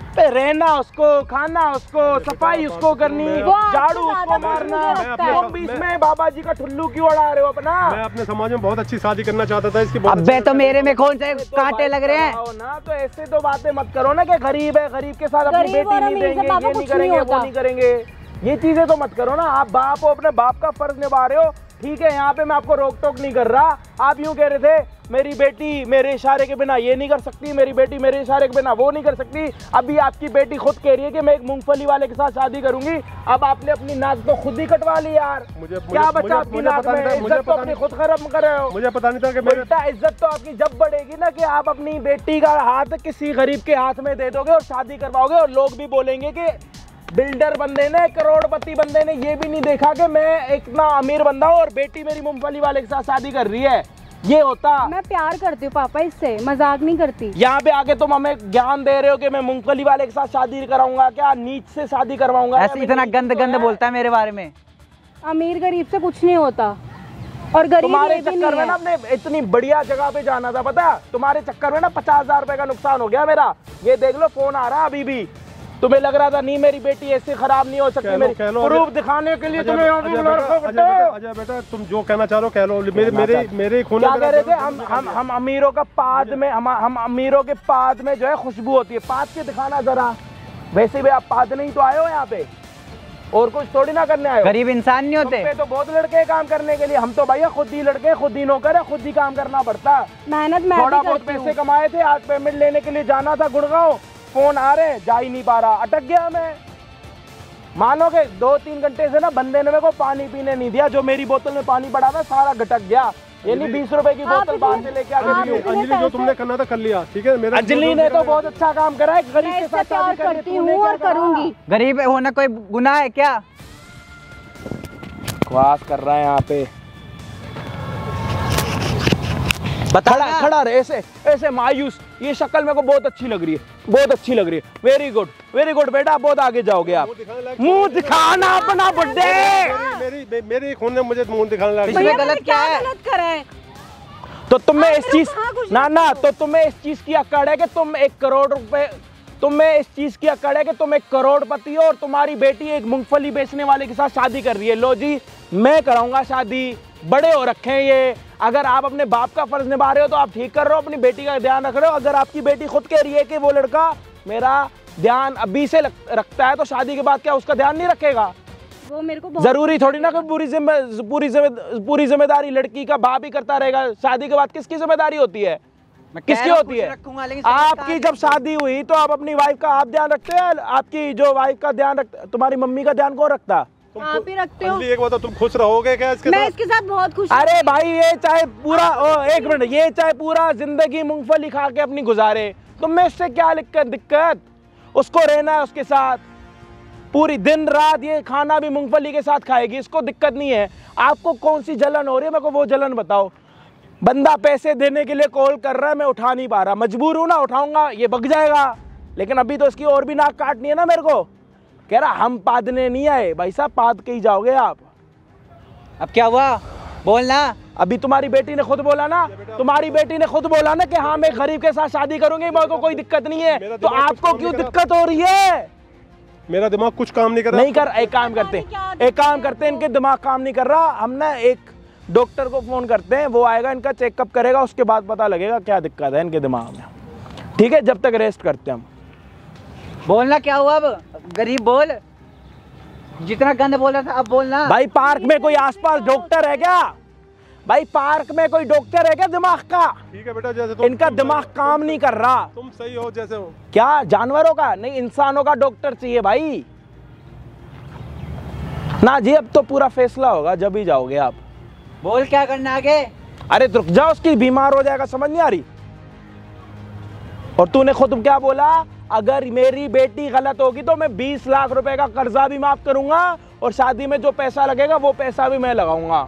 पे रहना उसको, खाना उसको, सफाई उसको करनी, झाड़ू उसको मारना। तुम बीच में बाबा जी का ठुल्लू क्यों उड़ा रहे हो अपना? मैं अपने समाज में बहुत अच्छी शादी करना चाहता था, इसकी अबे तो मेरे में कौन से कांटे लग रहे हैं ना, तो ऐसे तो बातें मत करो ना कि गरीब है, गरीब के साथ अपनी बेटी नहीं देंगे, ये नहीं करेंगे, वो नहीं करेंगे, ये चीजें तो मत करो ना। आप बाप हो, अपने बाप का फर्ज निभा रहे हो, ठीक है, यहाँ पे मैं आपको रोक टोक नहीं कर रहा। आप यूं कह रहे थे मेरी बेटी मेरे इशारे के बिना ये नहीं कर सकती, मेरी बेटी मेरे इशारे के बिना वो नहीं कर सकती। अभी आपकी बेटी खुद कह रही है कि मैं एक मूंगफली वाले के साथ शादी करूंगी। अब आपने अपनी नाक तो खुद ही कटवा ली यार, मुझे, क्या मुझे, बचा आपकी नाक में? इज्जत तो अपनी खुद खत्म कर रहे हो। मुझे पता नहीं था कि बेटा इज्जत तो आपकी जब बढ़ेगी ना कि आप अपनी बेटी का हाथ किसी गरीब के हाथ में दे दोगे और शादी करवाओगे, और लोग भी बोलेंगे कि बिल्डर बंदे ने, करोड़पति बंदे ने ये भी नहीं देखा कि मैं इतना अमीर बंदा हूँ और बेटी मेरी मूंगफली वाले के साथ शादी कर रही है। ये होता। मैं प्यार करती हूँ पापा, इससे मजाक नहीं करती। यहाँ पे आके तुम हमें ज्ञान दे रहे हो कि मैं मूंगफली वाले के साथ शादी कराऊंगा, क्या नीच से शादी करवाऊंगा? ऐसे इतना गंद गंद बोलता है मेरे बारे में। अमीर गरीब से कुछ नहीं होता, और गरीब तुम्हारे चक्कर में ना अपने इतनी बढ़िया जगह पे जाना था, पता? तुम्हारे चक्कर में ना पचास हजार रुपए का नुकसान हो गया मेरा। ये देख लो, फोन आ रहा अभी भी। तुम्हें लग रहा था नहीं मेरी बेटी ऐसे खराब नहीं हो सकती, मेरी प्रूफ दिखाने के लिए तुम्हें यहाँ पे बुला रखा है। अजय बेटा तुम जो कहना चाह रहे हो कह लो। मेरे मेरे मेरे खून क्या कह रहे थे? हम हम हम अमीरों का पाद में हम हम अमीरों के पाद में जो है खुशबू होती है। पाद के दिखाना जरा। वैसे भी आप पाद नहीं तो आए हो यहाँ पे, और कुछ थोड़ी ना करने आए हो। गरीब इंसान नहीं होते तो बहुत लड़के काम करने के लिए, हम तो भैया खुद ही लड़के, खुद ही नौकर है, खुद ही काम करना पड़ता। मेहनत मैं थोड़ा बहुत पैसे कमाए थे, आज पेमेंट लेने के लिए जाना था गुड़गांव, फोन आ रहे, जा ही नहीं पा रहा, अटक गया मैं। मानोगे दो तीन घंटे से ना बंदे ने मेरे को पानी पीने नहीं दिया, जो मेरी बोतल में पानी पड़ा था सारा घटक गया। ये नहीं बीस रुपए की बोतल बाहर से लेके आ गई। अंजलि जो तुमने करना था कर लिया, ठीक है। मेरा अंजलि ने तो बहुत अच्छा काम करा है, गरीब के साथ शादी करती हूँ और करूंगी। गरीब होना कोई गुनाह है क्या? बकवास कर रहा है यहाँ पे। खड़ा खड़ा रहे ऐसे ऐसे मायूस। ये शक्ल मेरे को बहुत अच्छी लग रही है, बहुत अच्छी लग रही है। वेरी गुड वेरी गुड बेटा, बहुत आगे जाओगे आप। मुंह दिखाना अपना बर्थडे। मेरी मेरी मेरी खून ने मुझे मुंह दिखाने लगा। इसमें गलत क्या है? गलत करा है तो तुम्हें इस चीज ना ना तो तुम्हें इस चीज की अकड़ है कि तुम एक करोड़ रुपए, तुम्हें इस चीज की अकड़ है कि तुम एक करोड़पति हो और तुम्हारी बेटी एक मूंगफली बेचने वाले के साथ शादी कर रही है। लो जी, मैं कराऊंगा शादी, बड़े हो रखे हैं ये। अगर आप अपने बाप का फर्ज निभा रहे हो तो आप ठीक कर रहे हो, अपनी बेटी का ध्यान रख रहे हो। अगर आपकी बेटी खुद कह रही है कि वो लड़का मेरा ध्यान अभी से रखता है, तो शादी के बाद क्या उसका ध्यान नहीं रखेगा? वो मेरे को जरूरी थोड़ी ना कि पूरी जिम्मे पूरी जिम्मे पूरी जिम्मेदारी लड़की का बाप ही करता रहेगा। शादी के बाद किसकी जिम्मेदारी होती है? किसकी होती है? आपकी जब शादी हुई तो आप अपनी वाइफ का आप ध्यान रखते हैं? आपकी जो वाइफ का ध्यान रखते, तुम्हारी मम्मी का ध्यान कौन रखता? आप ही रखते हो। एक बात, तुम खुश रहोगे क्या इसके मैं साथ? इसके साथ बहुत खुश। अरे भाई, ये चाहे पूरा ओ, एक मिनट, ये चाहे पूरा जिंदगी मूंगफली खा के अपनी गुजारे, तुम में इससे क्या दिक्कत दिक्कत उसको रहना है उसके साथ, पूरी दिन रात ये खाना भी मूंगफली के साथ खाएगी, इसको दिक्कत नहीं है। आपको कौन सी जलन हो रही है, मेरे को वो जलन बताओ। बंदा पैसे देने के लिए कॉल कर रहा है, मैं उठा नहीं पा रहा, मजबूर हूं ना, उठाऊंगा ये बग जाएगा, लेकिन अभी तो इसकी और भी नाक काटनी है ना मेरे को। कह रहा हम पादने नहीं आए। भाई साहब, पाद के ही जाओगे आप। अब क्या हुआ बोलना? अभी तुम्हारी बेटी ने खुद बोला ना, तुम्हारी बेटी ने खुद बोला ना कि हाँ मैं गरीब के साथ शादी करूंगी, मेरे को कोई दिक्कत नहीं है। तो आपको क्यों दिक्कत हो रही है? मेरा दिमाग कुछ काम नहीं कर रहा। नहीं कर, एक काम करते एक काम करते हैं, इनके दिमाग काम नहीं कर रहा, हम ना एक डॉक्टर को फोन करते हैं, वो आएगा, इनका चेकअप करेगा, उसके बाद पता लगेगा क्या दिक्कत है इनके दिमाग में। ठीक है, जब तक रेस्ट करते हैं हम। बोलना क्या हुआ? अब गरीब बोल, जितना गंद बोल रहा था अब बोलना। भाई पार्क में कोई आसपास डॉक्टर है क्या? भाई पार्क में कोई डॉक्टर है क्या दिमाग का? ठीक है बेटा, जैसे तुम, इनका दिमाग काम नहीं कर रहा। तुम सही हो जैसे हो। क्या जानवरों का नहीं, इंसानों का डॉक्टर चाहिए भाई ना जी। अब तो पूरा फैसला होगा जब ही जाओगे आप। बोल क्या करना आगे? अरे रुक जाओ, उसकी बीमार हो जाएगा, समझ नहीं आ रही? और तूने खुद क्या बोला? अगर मेरी बेटी गलत होगी तो मैं बीस लाख रुपए का कर्जा भी माफ करूंगा और शादी में जो पैसा लगेगा वो पैसा भी मैं लगाऊंगा।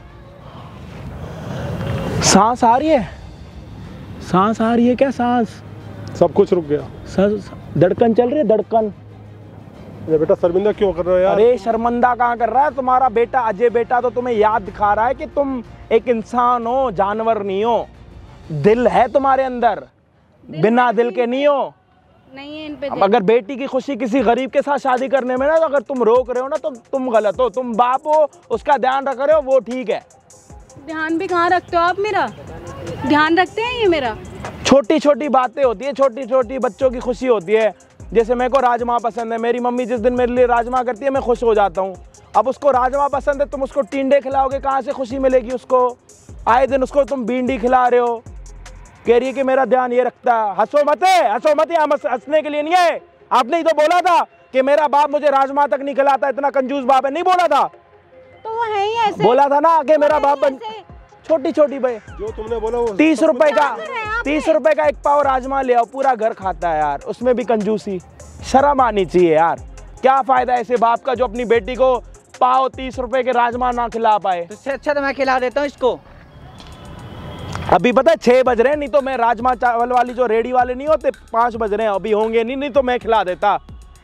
सांस आ रही है? सांस आ रही है क्या? सांस, सब कुछ रुक गया। सांस, धड़कन चल रही है, धड़कन। ये बेटा शर्मिंदा क्यों कर रहे हो यार? अरे शर्मिंदा कहाँ कर रहा है? तुम्हारा बेटा अजय बेटा तो तुम्हें याद दिखा रहा है कि तुम एक इंसान हो, जानवर नहीं हो। दिल है तुम्हारे अंदर, बिना दिल के नहीं हो। नहीं है इन पे। अब अगर बेटी की खुशी किसी गरीब के साथ शादी करने में ना, तो अगर तुम रोक रहे हो ना तो तुम गलत हो। तुम बाप हो, उसका ध्यान रख रहे हो, वो ठीक है। ध्यान भी कहाँ रखते हो आप मेरा? ध्यान रखते हैं ये मेरा? छोटी छोटी बातें होती है, छोटी छोटी बच्चों की खुशी होती है। जैसे मेरे को राजमा पसंद है, मेरी मम्मी जिस दिन मेरे लिए राजमा करती है मैं खुश हो जाता हूँ। अब उसको राजमा पसंद है, तुम उसको टिंडे खिलाओगे, कहाँ से खुशी मिलेगी उसको? आए दिन उसको तुम भिंडी खिला रहे हो, कह रही है कि मेरा ध्यान ये रखता है। हंसो मत है, हंसो मत, यहाँ हंसने के लिए नहीं है। आपने ही तो बोला था कि मेरा बाप मुझे राजमा तक नहीं खिलाता, इतना कंजूस बाप है, नहीं बोला था? तो वो है ही ऐसे। बोला था ना कि मेरा बाप बन... छोटी छोटी भाई जो तुमने बोला वो तीस रुपए का तीस रुपए का एक पाव राजमा ले आओ, पूरा घर खाता है यार, उसमें भी कंजूसी। शर्म आनी चाहिए यार। क्या फायदा ऐसे बाप का जो अपनी बेटी को पाव तीस रुपए के राजमा ना खिला पाए। तो अच्छा तो मैं खिला देता हूँ इसको। अभी पता है छह बज रहे हैं, नहीं तो मैं राजमा चावल वाली जो रेडी वाले नहीं होते, पांच बज रहे हैं, अभी होंगे नहीं, नहीं तो मैं खिला देता।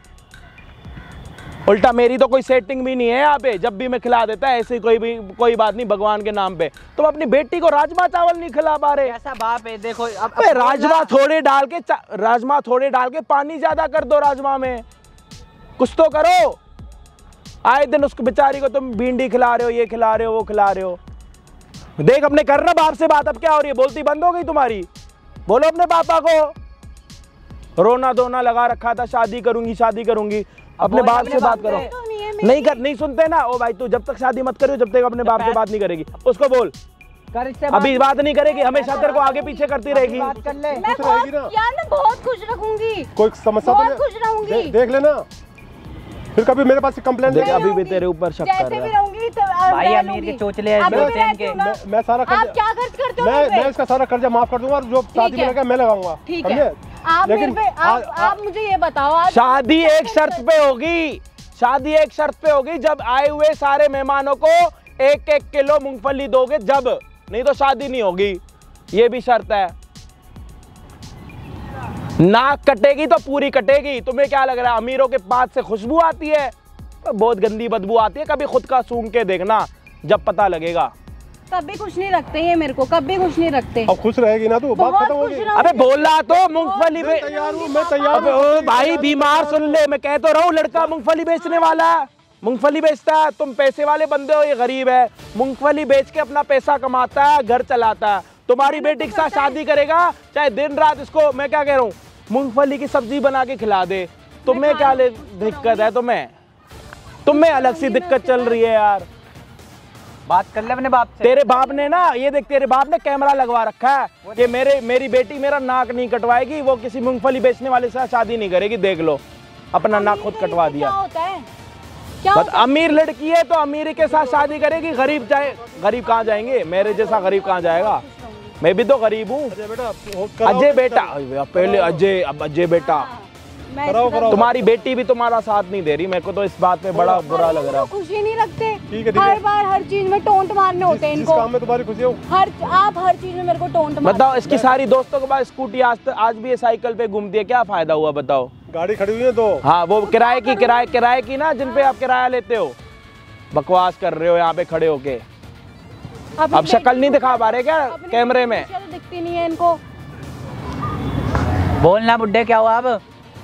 उल्टा मेरी तो कोई सेटिंग भी नहीं है यहाँ पे, जब भी मैं खिला देता है ऐसे। कोई भी कोई बात नहीं, भगवान के नाम पे तुम अपनी बेटी को राजमा चावल नहीं खिला पा रहे। ऐसा बाप है देखो। अब, अब राजमा थोड़े डाल के राजमा थोड़े डाल के पानी ज्यादा कर दो राजमा में, कुछ तो करो। आए दिन उसको बेचारी को तुम भिंडी खिला रहे हो, ये खिला रहे हो, वो खिला रहे हो। देख अपने करना बाप से बात। अब क्या हो रही है? बोलती बंद हो गई तुम्हारी? बोलो अपने पापा को। रोना धोना लगा रखा था, शादी करूंगी शादी करूंगी। अपने बाप से बात करो। नहीं कर नहीं सुनते ना। ओ भाई तू जब तक शादी मत करियो, जब तक अपने बाप से बात नहीं करेगी, उसको बोल। कर इससे अभी बात नहीं करेगी, हमेशा तेरे को आगे पीछे करती रहेगी। बात कर ले। मैं बहुत यार मैं बहुत खुश रखूंगी, कोई समस्या तो बहुत नहीं? खुश रहूंगी। दे, देख लेना, फिर कभी मेरे पास कंप्लेंट देख नहीं। अभी भी तेरे ऊपर शक कर जैसे रहा भी है। रहूंगी तो भाई रह अमीर लूंगी। के चोचले अभी बोलते भी हैं रहती इनके। हूँ ना। मैं, मैं सारा आप कर्जा क्या खर्च करते हो मैं मेरे पे? मैं इसका सारा कर्जा माफ कर दूंगा, और जो शादी में है। लगा मैं लगाऊंगा। ठीक है, समझे? आप मेरे लेकिन पे आप आप मुझे ये बताओ, आज शादी एक शर्त पे होगी, शादी एक शर्त पे होगी, जब आए हुए सारे मेहमानों को एक एक किलो मूंगफली दोगे, जब, नहीं तो शादी नहीं होगी। ये भी शर्त है। नाक कटेगी तो पूरी कटेगी। तुम्हें क्या लग रहा है अमीरों के पास से खुशबू आती है? बहुत गंदी बदबू आती है। कभी खुद का सूंघ के देखना, जब पता लगेगा। कभी कुछ नहीं रखते ये मेरे को, कभी कुछ नहीं रखते। अब खुश रहेगी ना तू, बात बहुत खत्म खुश होगी। रहूंगी। अबे बोला तो मूंगफली मैं बे तैयार हूँ, मैं तैयार अबे हूँ। ओ भाई बीमार सुन ले, मैं कह तो रहा हूँ लड़का मूंगफली बेचने वाला है, मूंगफली बेचता है। तुम पैसे वाले बंदे हो, ये गरीब है। मूंगफली बेच के अपना पैसा कमाता है, घर चलाता है। तुम्हारी बेटी के साथ शादी करेगा, चाहे दिन रात इसको, मैं क्या कह रहा हूँ, मूंगफली की सब्जी बना के खिला दे। तुम्हें क्या ले दिक्कत है? तुम्हें तुम्हें अलग सी दिक्कत चल रही है यार। बात कर ले अपने बाप से। तेरे बाप ने ना, ये देख तेरे बाप ने कैमरा लगवा रखा है कि मेरे मेरी बेटी मेरा नाक नहीं कटवाएगी, वो किसी मूंगफली बेचने वाले से शादी नहीं करेगी। देख लो, अपना नाक खुद कटवा दिया। क्या होता है? क्या बट अमीर लड़की है तो अमीर के साथ शादी करेगी। गरीब जाए, गरीब कहाँ जाएंगे? मेरे जैसा गरीब कहाँ जाएगा? मैं भी तो गरीब हूँ। अजय बेटा, वो कराओ। अजय बेटा, पहले अजय, अब अजय बेटा। मैं कराओ, कराओ। तुम्हारी बेटी भी तुम्हारा साथ नहीं दे रही। मेरे को तो इस बात पे बड़ा बुरा लग रहा है। खुशी नहीं रखते। ठीक है, ठीक हर है। बार हर चीज में टोंट मारने होते हैं जिस इनको। काम में तुम्हारी खुशी हो। हर आप हर चीज में मेरे को टोंट मारते बताओ, इसकी सारी दोस्तों के पास स्कूटी, आज आज भी ये साइकिल पे घूमती है, क्या फायदा हुआ बताओ? गाड़ी खड़ी हुई है दो। हाँ, वो किराए की किराए किराए की ना, जिन पे आप किराया लेते हो। बकवास कर रहे हो यहाँ पे खड़े होके। अपनी अब शक्ल बेटी नहीं को दिखा पा रहे क्या अपनी कैमरे बेटी में? की शक्ल दिखती नहीं है इनको। बोलना बुड्ढे, क्या हुआ अब?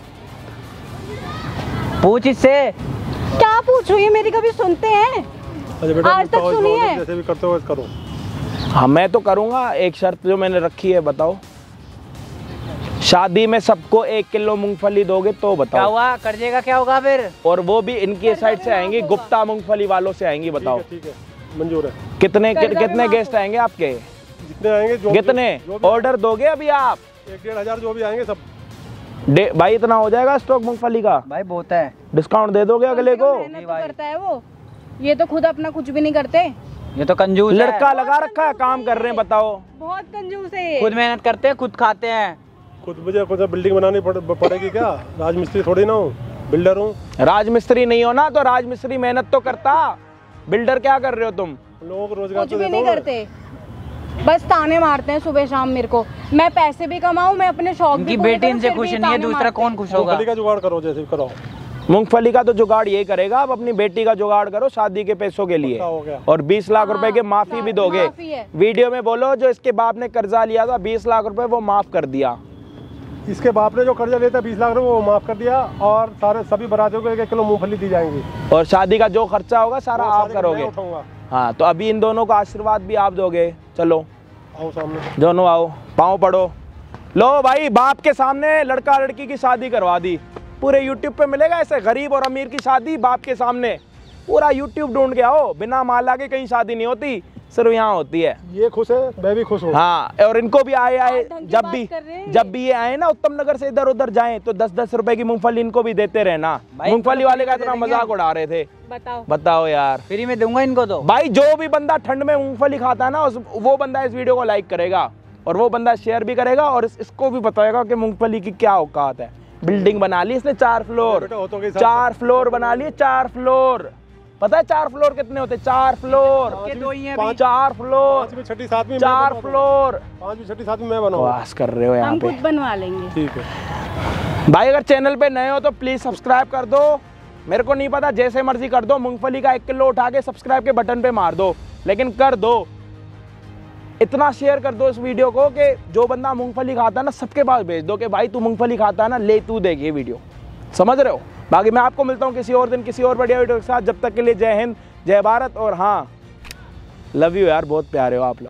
पूछ इससे। क्या पूछूं, ये मेरी कभी सुनते हैं? अजय बेटा, आज तक तो- सुनी है। जैसे भी करते हो वैसे करो। हाँ, मैं तो करूँगा। एक शर्त जो मैंने रखी है, बताओ। शादी में सबको एक किलो मूंगफली दोगे तो क्या बताओ। हुआ? कर्जे का क्या होगा फिर? और वो भी इनकी साइड से आएंगी, गुप्ता मूंगफली वालों से आएंगी। बताओ ठीक है, मंजूर है। कितने कर्जा भी कितने माफ गेस्ट आएंगे आपके? जितने आएंगे, जो कितने जो भी ऑर्डर दोगे अभी आप? एक डेढ़ हजार जो भी आएंगे सब। डे, भाई इतना हो जाएगा स्टॉक मूंगफली का? भाई बहुत है। डिस्काउंट दे दोगे अगले को? मेहनत तो करता है वो, ये तो खुद अपना कुछ भी नहीं करते। ये तो कंजूस है। लड़का लगा रखा है, काम कर रहे हैं। बताओ, बहुत कंजूस है ये। खुद मेहनत करते हैं, खुद खाते हैं। खुद मुझे कुछ बिल्डिंग बनानी पड़- पड़ेगी क्या? राजमिस्त्री थोड़ी ना हूँ, बिल्डर हूँ। राजमिस्त्री नहीं हो ना तो राजमिस्त्री मेहनत तो करता। बिल्डर क्या कर रहे हो तुम? लोगों को रोजगार कुछ तो भी देता नहीं हूँ मैं। करते, बस ताने मारते हैं सुबह शाम मेरे को। मैं पैसे भी कमाऊं, मैं अपने शौक भी उनकी पूरे बेटी करूं, इनसे फिर खुश भी नहीं है, ताने दूसरा मारते कौन हैं। खुश होगा? मूंगफली का जुगाड़ करो, जैसे भी कराओ। मूंगफली का तो जुगाड़ यही करेगा, आप अपनी बेटी का जुगाड़ करो शादी के पैसों के लिए। पक्का हो गया। और बीस लाख रुपए के हाँ, माफी भी दोगे। माफी है। वीडियो में बोलो जो इसके बाप ने कर्जा लिया था बीस लाख रुपए वो माफ कर दिया। इसके बाप ने जो कर्जा लेता बीस लाख रुपए वो माफ कर दिया और सारे सभी बारातियों को एक एक किलो मूंगफली दी जाएंगी और शादी का जो खर्चा होगा सारा वो आप सारे करोगे। मैं उठाऊंगा। हाँ तो अभी इन दोनों को आशीर्वाद भी आप दोगे। चलो आओ सामने। दोनों आओ, पाँव पड़ो। लो भाई, बाप के सामने लड़का लड़की की शादी करवा दी। पूरे यूट्यूब पे मिलेगा ऐसे गरीब और अमीर की शादी बाप के सामने। पूरा यूट्यूब ढूंढ के आओ, बिना माला के कहीं शादी नहीं होती, सिर्फ यहाँ होती है। ये खुश है, मैं भी खुश हूँ। हाँ, और इनको भी आए आए जब भी जब भी ये आए ना उत्तम नगर से इधर उधर जाएं तो दस दस रुपए की मूंगफली इनको भी देते रहना। मूंगफली वाले का इतना मजाक उड़ा रहे थे। बताओ बताओ यार, फ्री में दूंगा इनको तो। भाई जो भी बंदा ठंड में मूंगफली खाता है ना उस, वो बंदा इस वीडियो को लाइक करेगा और वो बंदा शेयर भी करेगा और इस, इसको भी बताएगा कि मूंगफली की क्या औकात है। बिल्डिंग बना ली इसने चार फ्लोर, चार फ्लोर बना लिए, चार फ्लोर। पता है चार फ्लोर कितने होते? चार फ्लोर, चार फ्लोर, छठी सातवीं चार फ्लोर, पांचवी छठी सातवीं मैं बनाऊंगा। बकवास कर रहे हो यहाँ हम पे। खुद बनवा लेंगे। ठीक है भाई अगर चैनल पे नए हो तो प्लीज सब्सक्राइब कर दो। मेरे को नहीं पता, जैसे मर्जी कर दो। मूंगफली का एक किलो उठा के सब्सक्राइब के बटन पे मार दो, लेकिन कर दो। इतना शेयर कर दो इस वीडियो को कि जो बंदा मूंगफली खाता है ना सबके पास भेज दो कि भाई तू मूंगफली खाता है ना, ले तू देख ये वीडियो। समझ रहे हो? बाकी मैं आपको मिलता हूँ किसी और दिन किसी और बढ़िया वीडियो के साथ। जब तक के लिए जय हिंद, जय भारत और हाँ लव यू यार, बहुत प्यारे हो आप लोग।